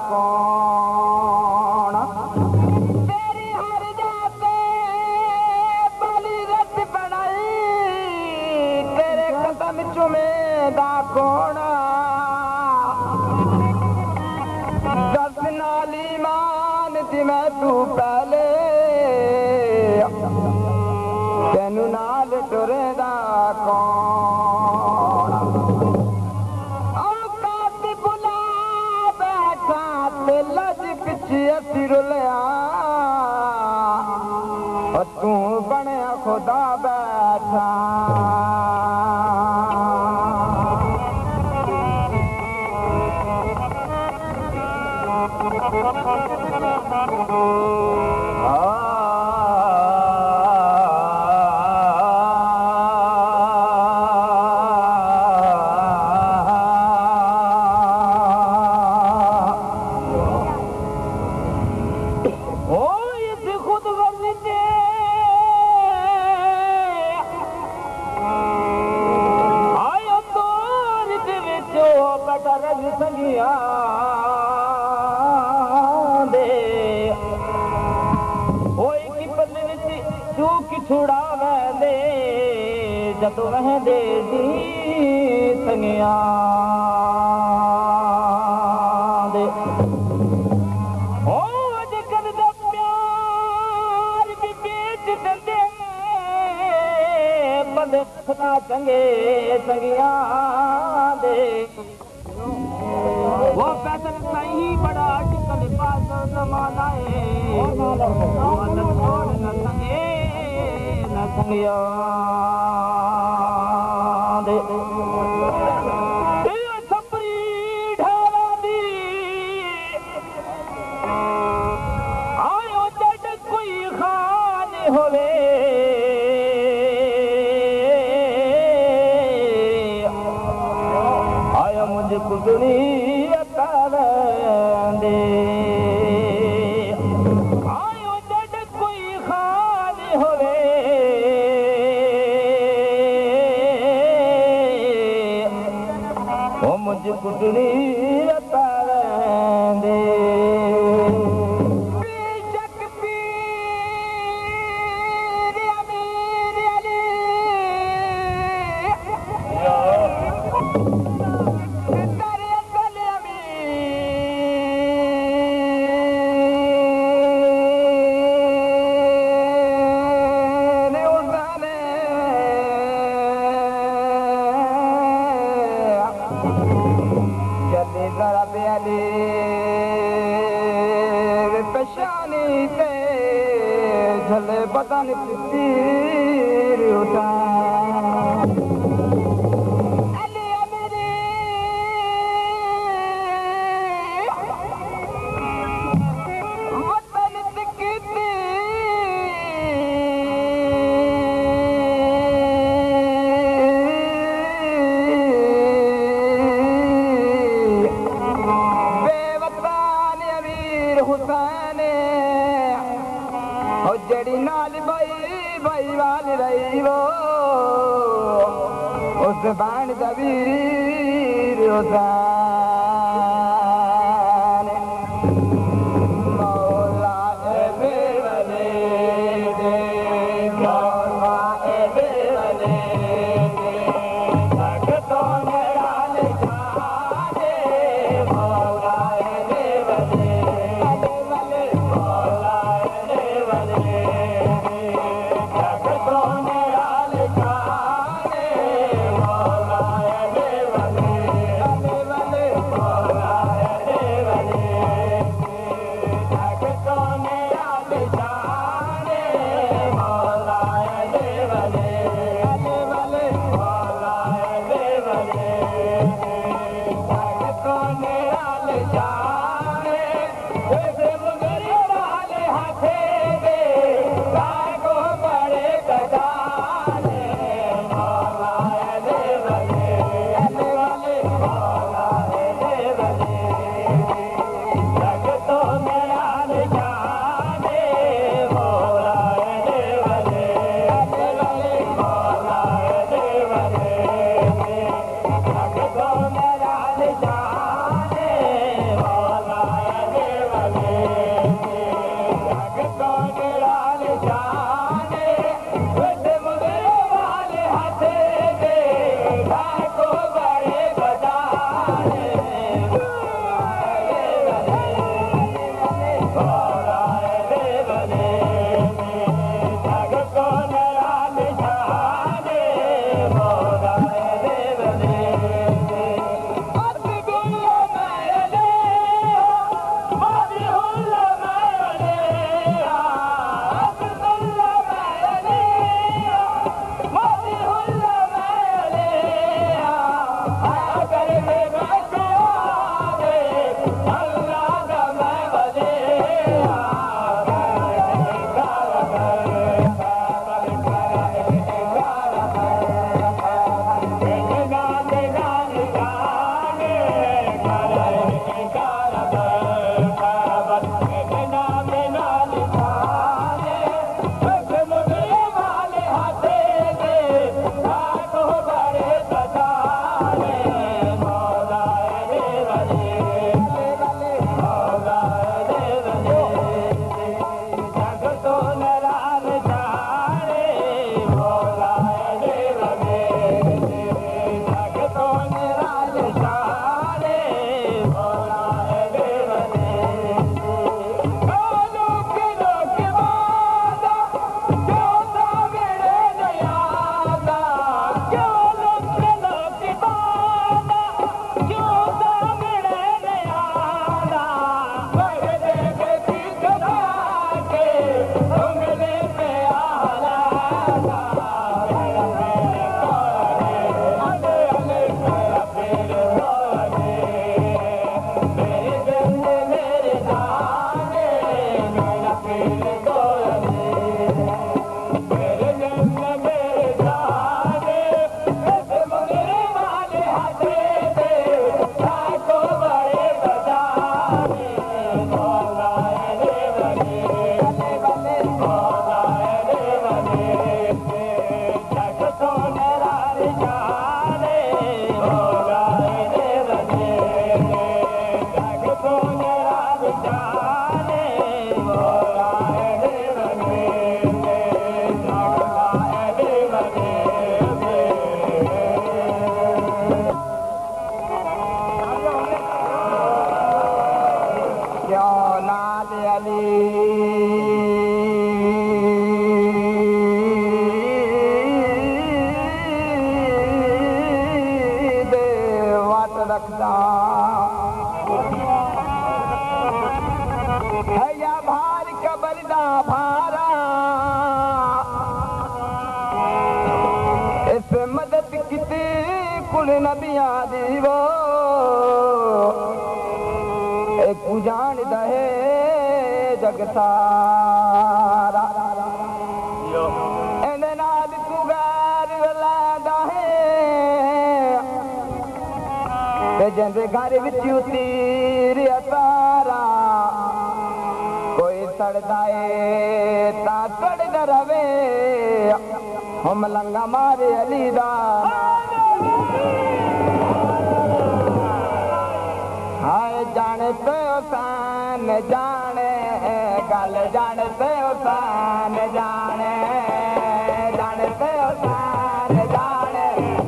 कौन तेरी हर जाते बली रत बनाई तेरे कदम चुमेदा कौन दस नाल ईमान दी मैं तू पहले तेनू नाल टुरेदा कौन औकात बुला बैठा ते लज पिछे असी रुलिया तू बनया खुदा बैठा छुड़ावे दे जदों वहदे दी संगिया दे ओ जिकर दा प्यार भी बेच दे बंदे खना चंगे संगिया दे वो पैदल नहीं बड़ा टिकल पास जमाना है छोड़ न संगे संगिया दे छपरी ढाला दी आयो जट कोई खान होवे आयो मुझे कुदनी दे आयो जट कोई खान होवे मुझे कुटनी दे बेशक पीर अमीर अली तेरे अकल अमीर उजाने जरा प्याली पेशानी ते झले बदन तीर उठा जड़ी नाल भाई भाई वाल रही वो उस बाण दबीर मौला ए बेवले दे मौला ए बेवले दे भगतों ने डाल जाने मौला ए बेवले बेवले मौला ए बेवले तो है या भार कबर दा भारा इस मदद किती कुल नबियां दी वो एक जान दहे जग सारा एने नाल तू गैर लादा है ते जंदे घर विच तीर अतारा कोई सड़दा है ता सड़दा रवे हम लंगा मारे अली दा हाय जानते हुसैन जाने गल जानते हुसैन जाने जानते हुसैन जाने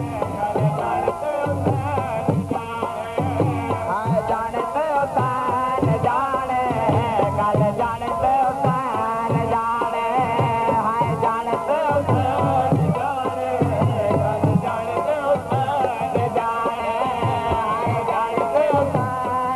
हाय जानते हुसैन जाने गल जानते हुसैन जाने हाय जानते हुसैन जाने गल जानते हुसैन जाने हाय जानते हुसैन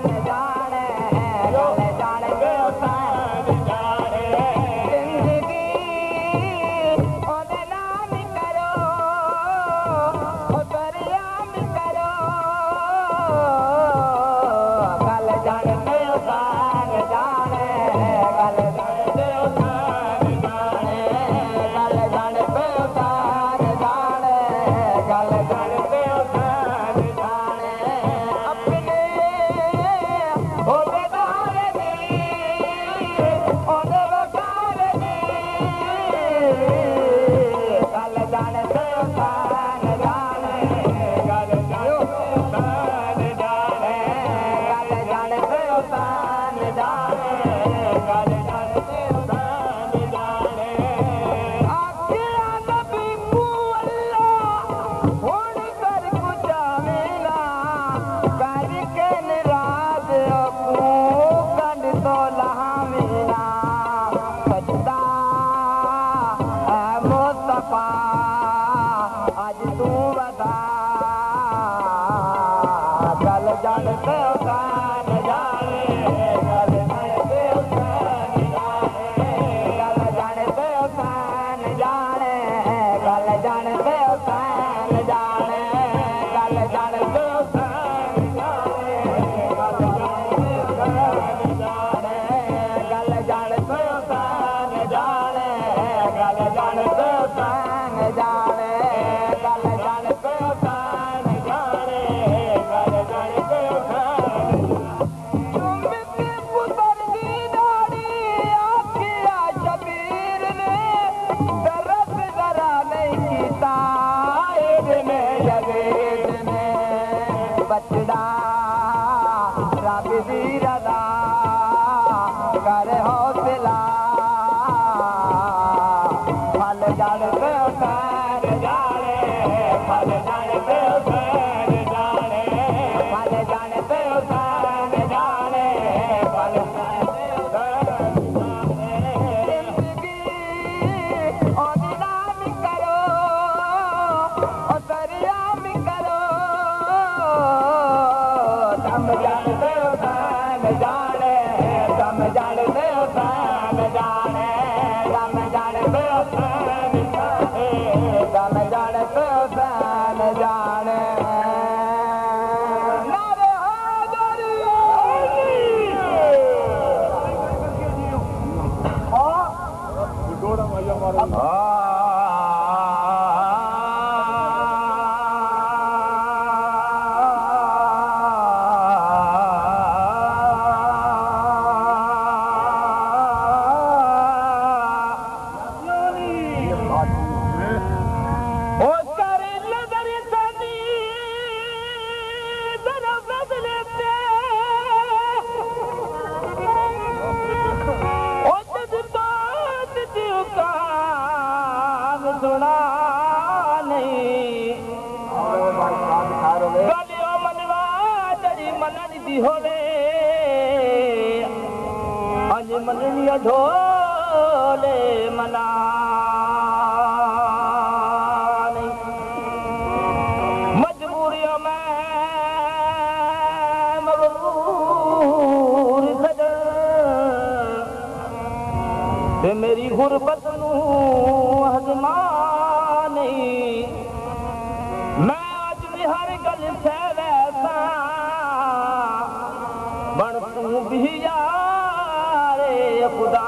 ढोले मना मजबूरियों में मजबूर सजन गुरबत हज़मा नहीं मैं अज भी हर गल से वैसा बन तू भी यारे खुदा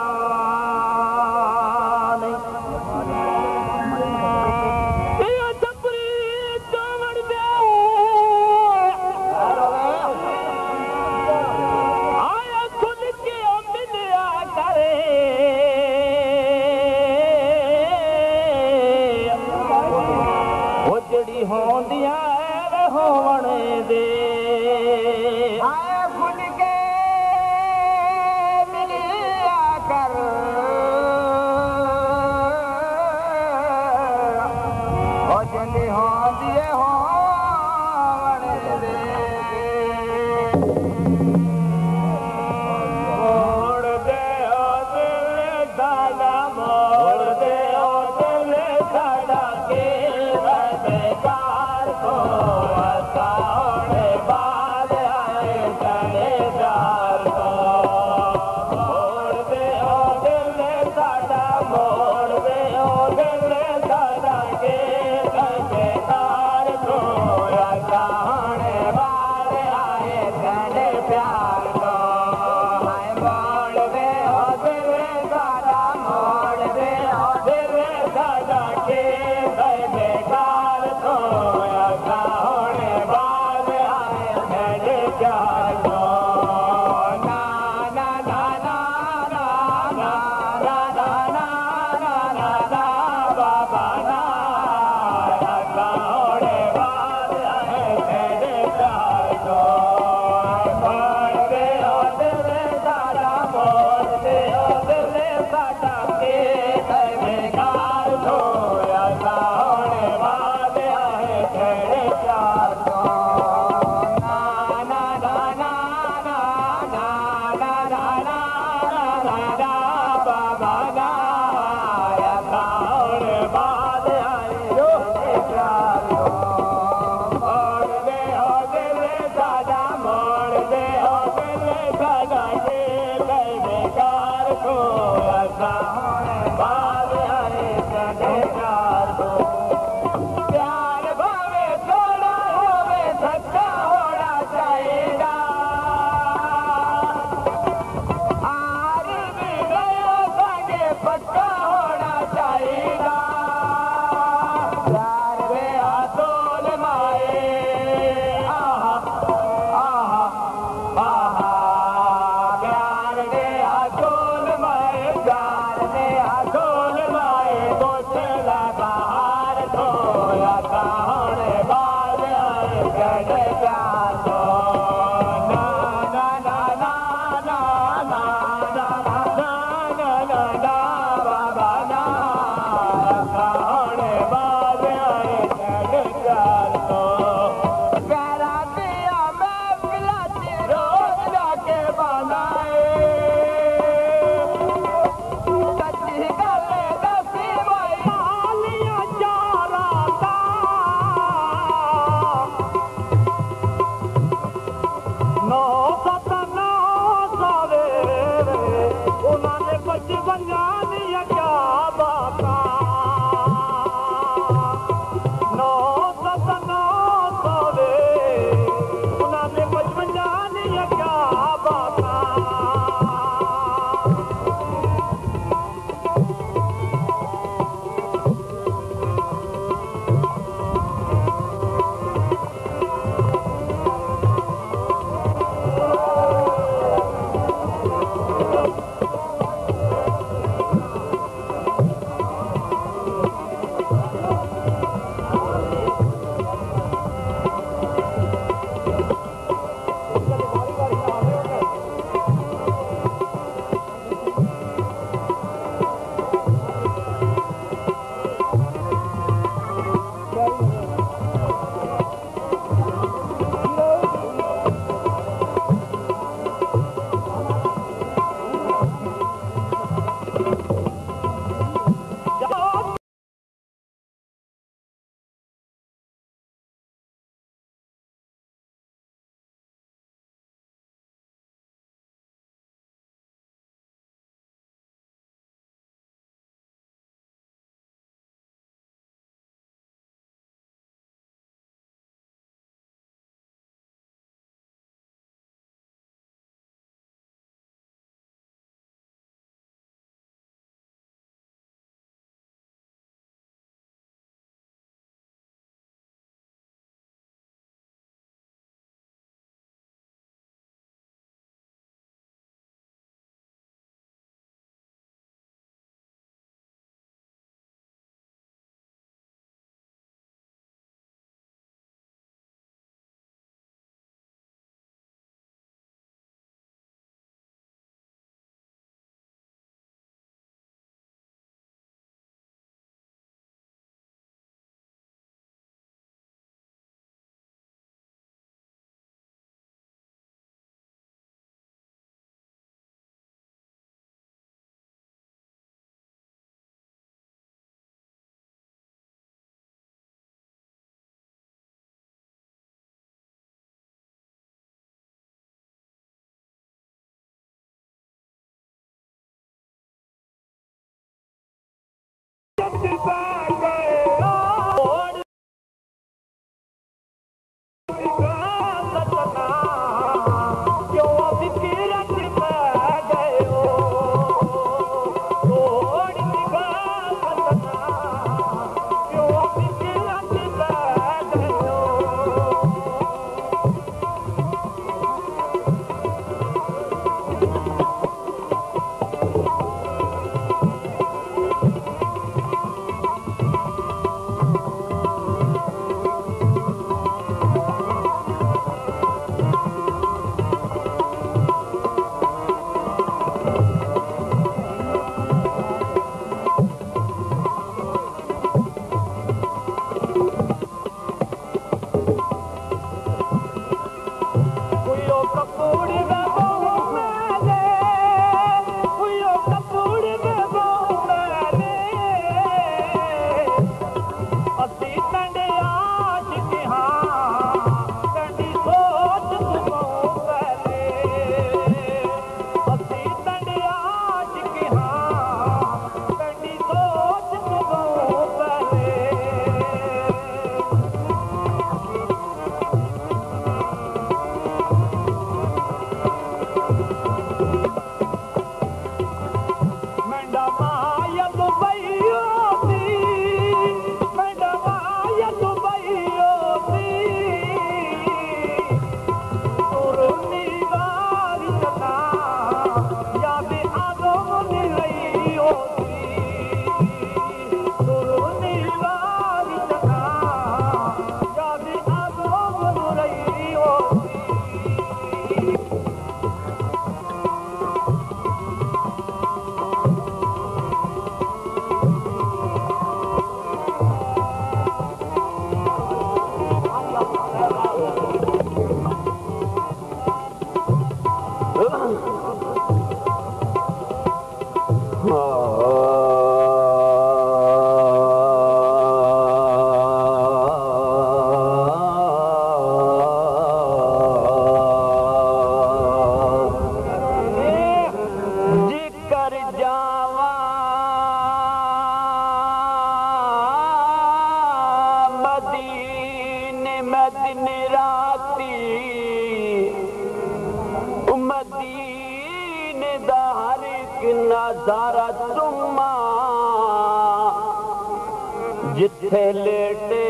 जिथे लेटे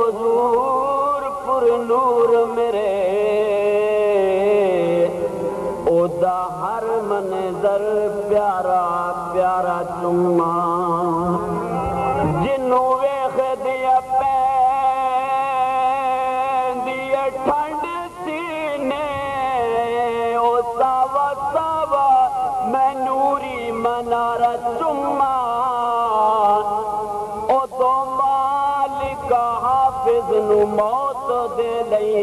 हुजूर पुर नूर मेरे ओदा हर मंजर प्यारा प्यारा चुम्मा जिन्नू वेख दिया पैंदी ठंड सीने ओ सावा सावा मैं नूरी मनारा चुम्मा हाफिज नू मौत दे लई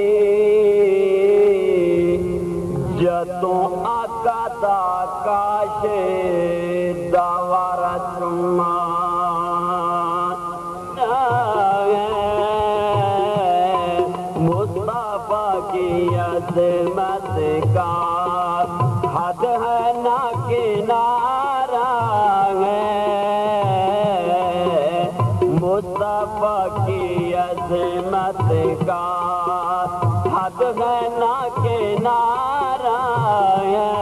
जदों आका दा काशे दावारा चुम्मा मुस्तफा की अज़मत का हद है ना किनारा है मुस्तफा की अज़मत का हद है ना किनारा है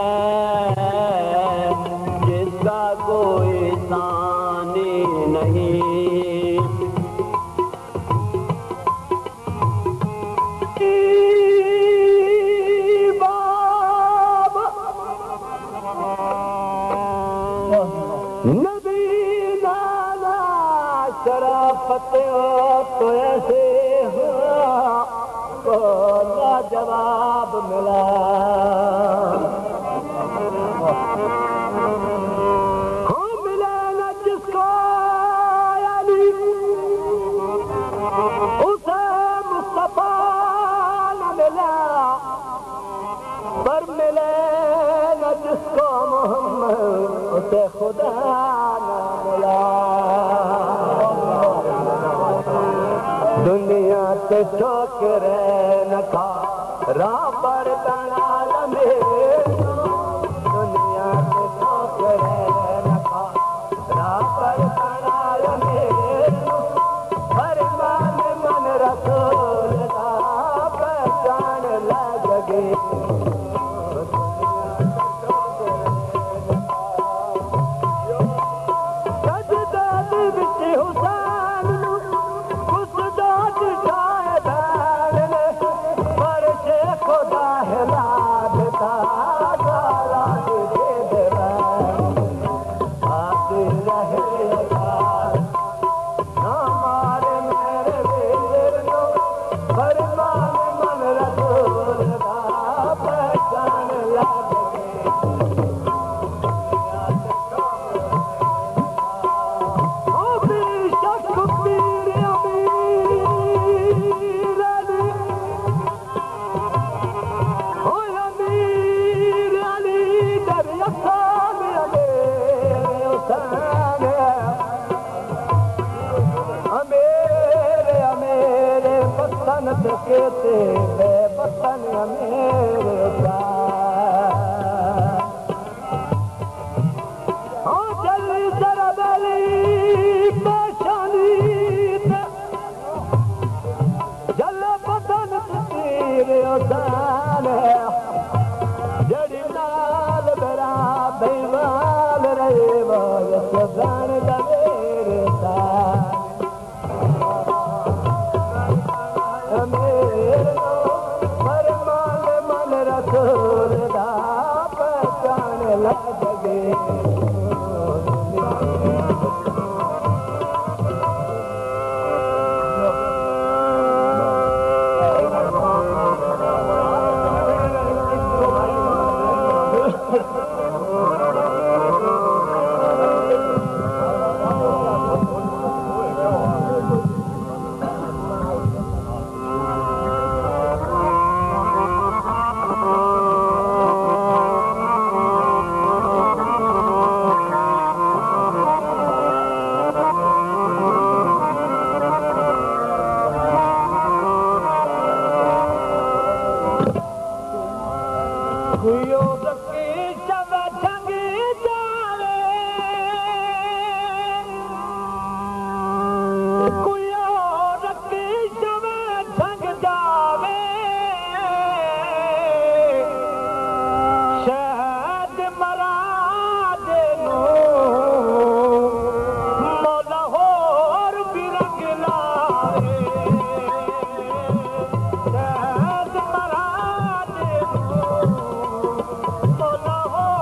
जिसका कोई सानी नहीं बाबा नबी नाना शराफत तो ऐसे हुआ तो ना जवाब मिला हो मिला न जिसको यानी उसे मुस्तफा न मिला पर मिले न जिसको मोहम्मद उसे खुदा न मिला दुनिया से ठोकरे न खा राह पर तनाल में दुनिया से ठोकरे न खा राह पर तनाल में के ते बेबतन मेरे जल्दी जरा बेली पाशानी जल बदन तेरे उदान जड़ी नाल बरा बेवाल रे वाल सदान मेरे मन रसूल दा पहचान लग गए Oh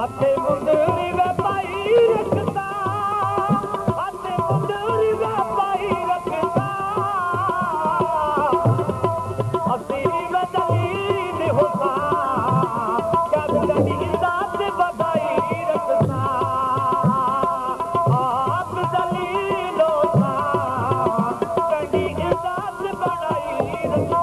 हाथे मुंदरी वे पाई रखता हाथे मुंदरी वे पाई रखता हसीरी वे दलील होता कब कभी दात बधाई रखता आप दलील होता कभी दात बढ़ाई रखता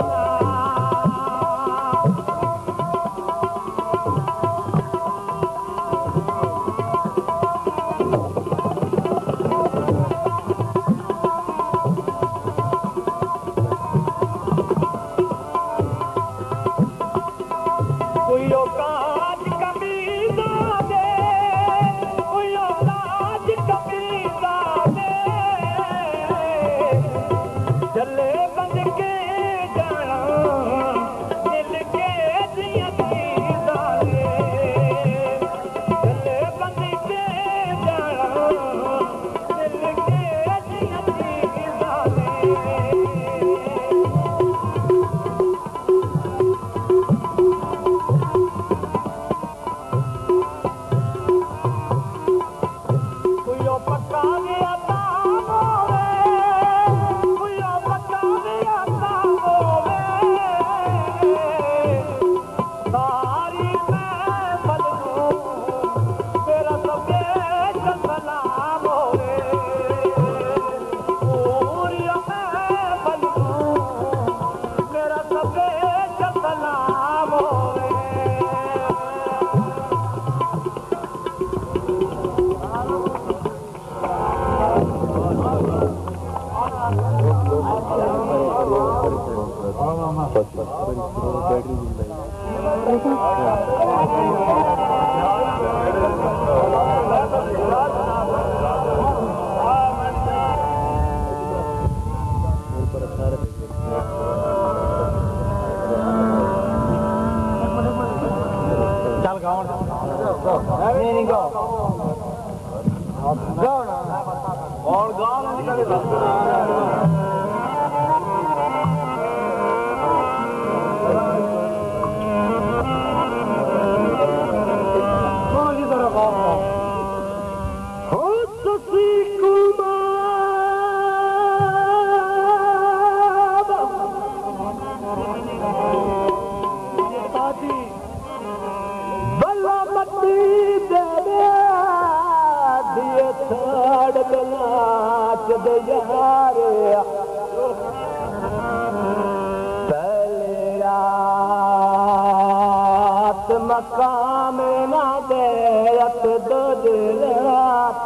मकाम ना दे रत दो दिल रात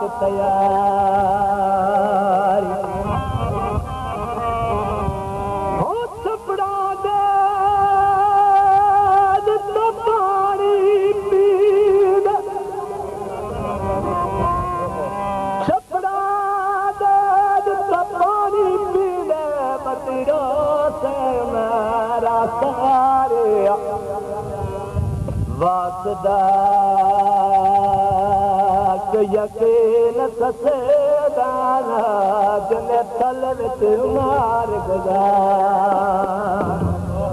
तैयार हो छपड़ा दे तो पानी पीद छपड़ा दे तो पानी पीद बतिरो से मेरा सारे वासदा यकीन ससेदाना जन थल विच मार गुज़ार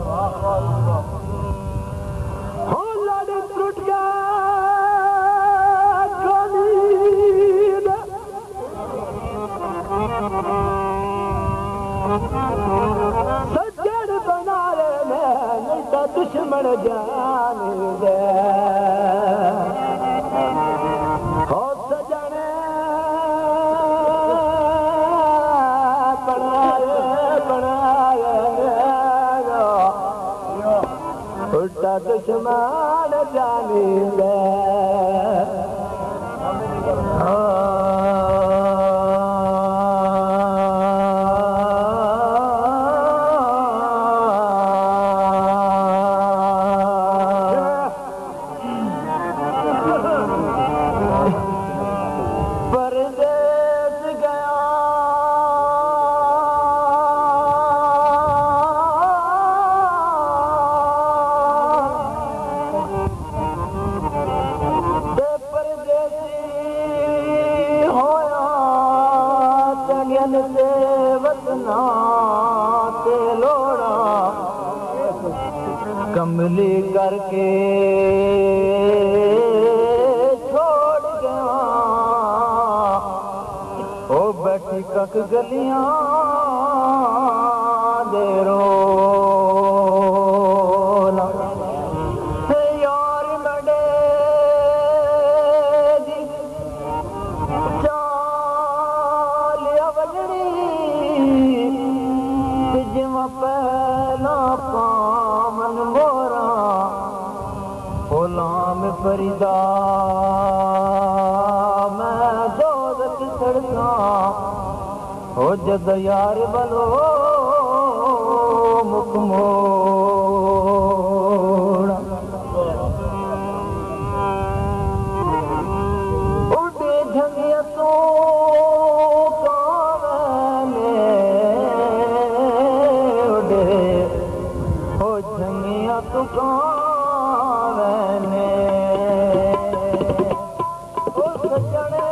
हो लड़ टुट गया गनीद सजड़ बनारे में नहीं दुश्मन जान दे हो सजने बनाए उल्टा दुश्मन जानी दे तक गलियां दे रोला यार नडे दी चाल अवलड़ी जिवा पहला पामन मोरा गुलाम फरीदा मैं दोजख सड़का हो जद यार बलो मुख मोड़ा उड़े झंगिया तो कावने उड़े हो झंगिया तो कावने ओ सजने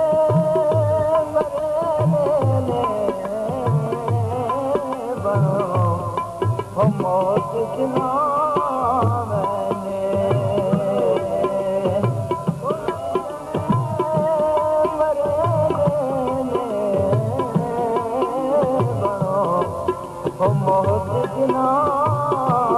मौत जना मैंने मरे बनो मौत जना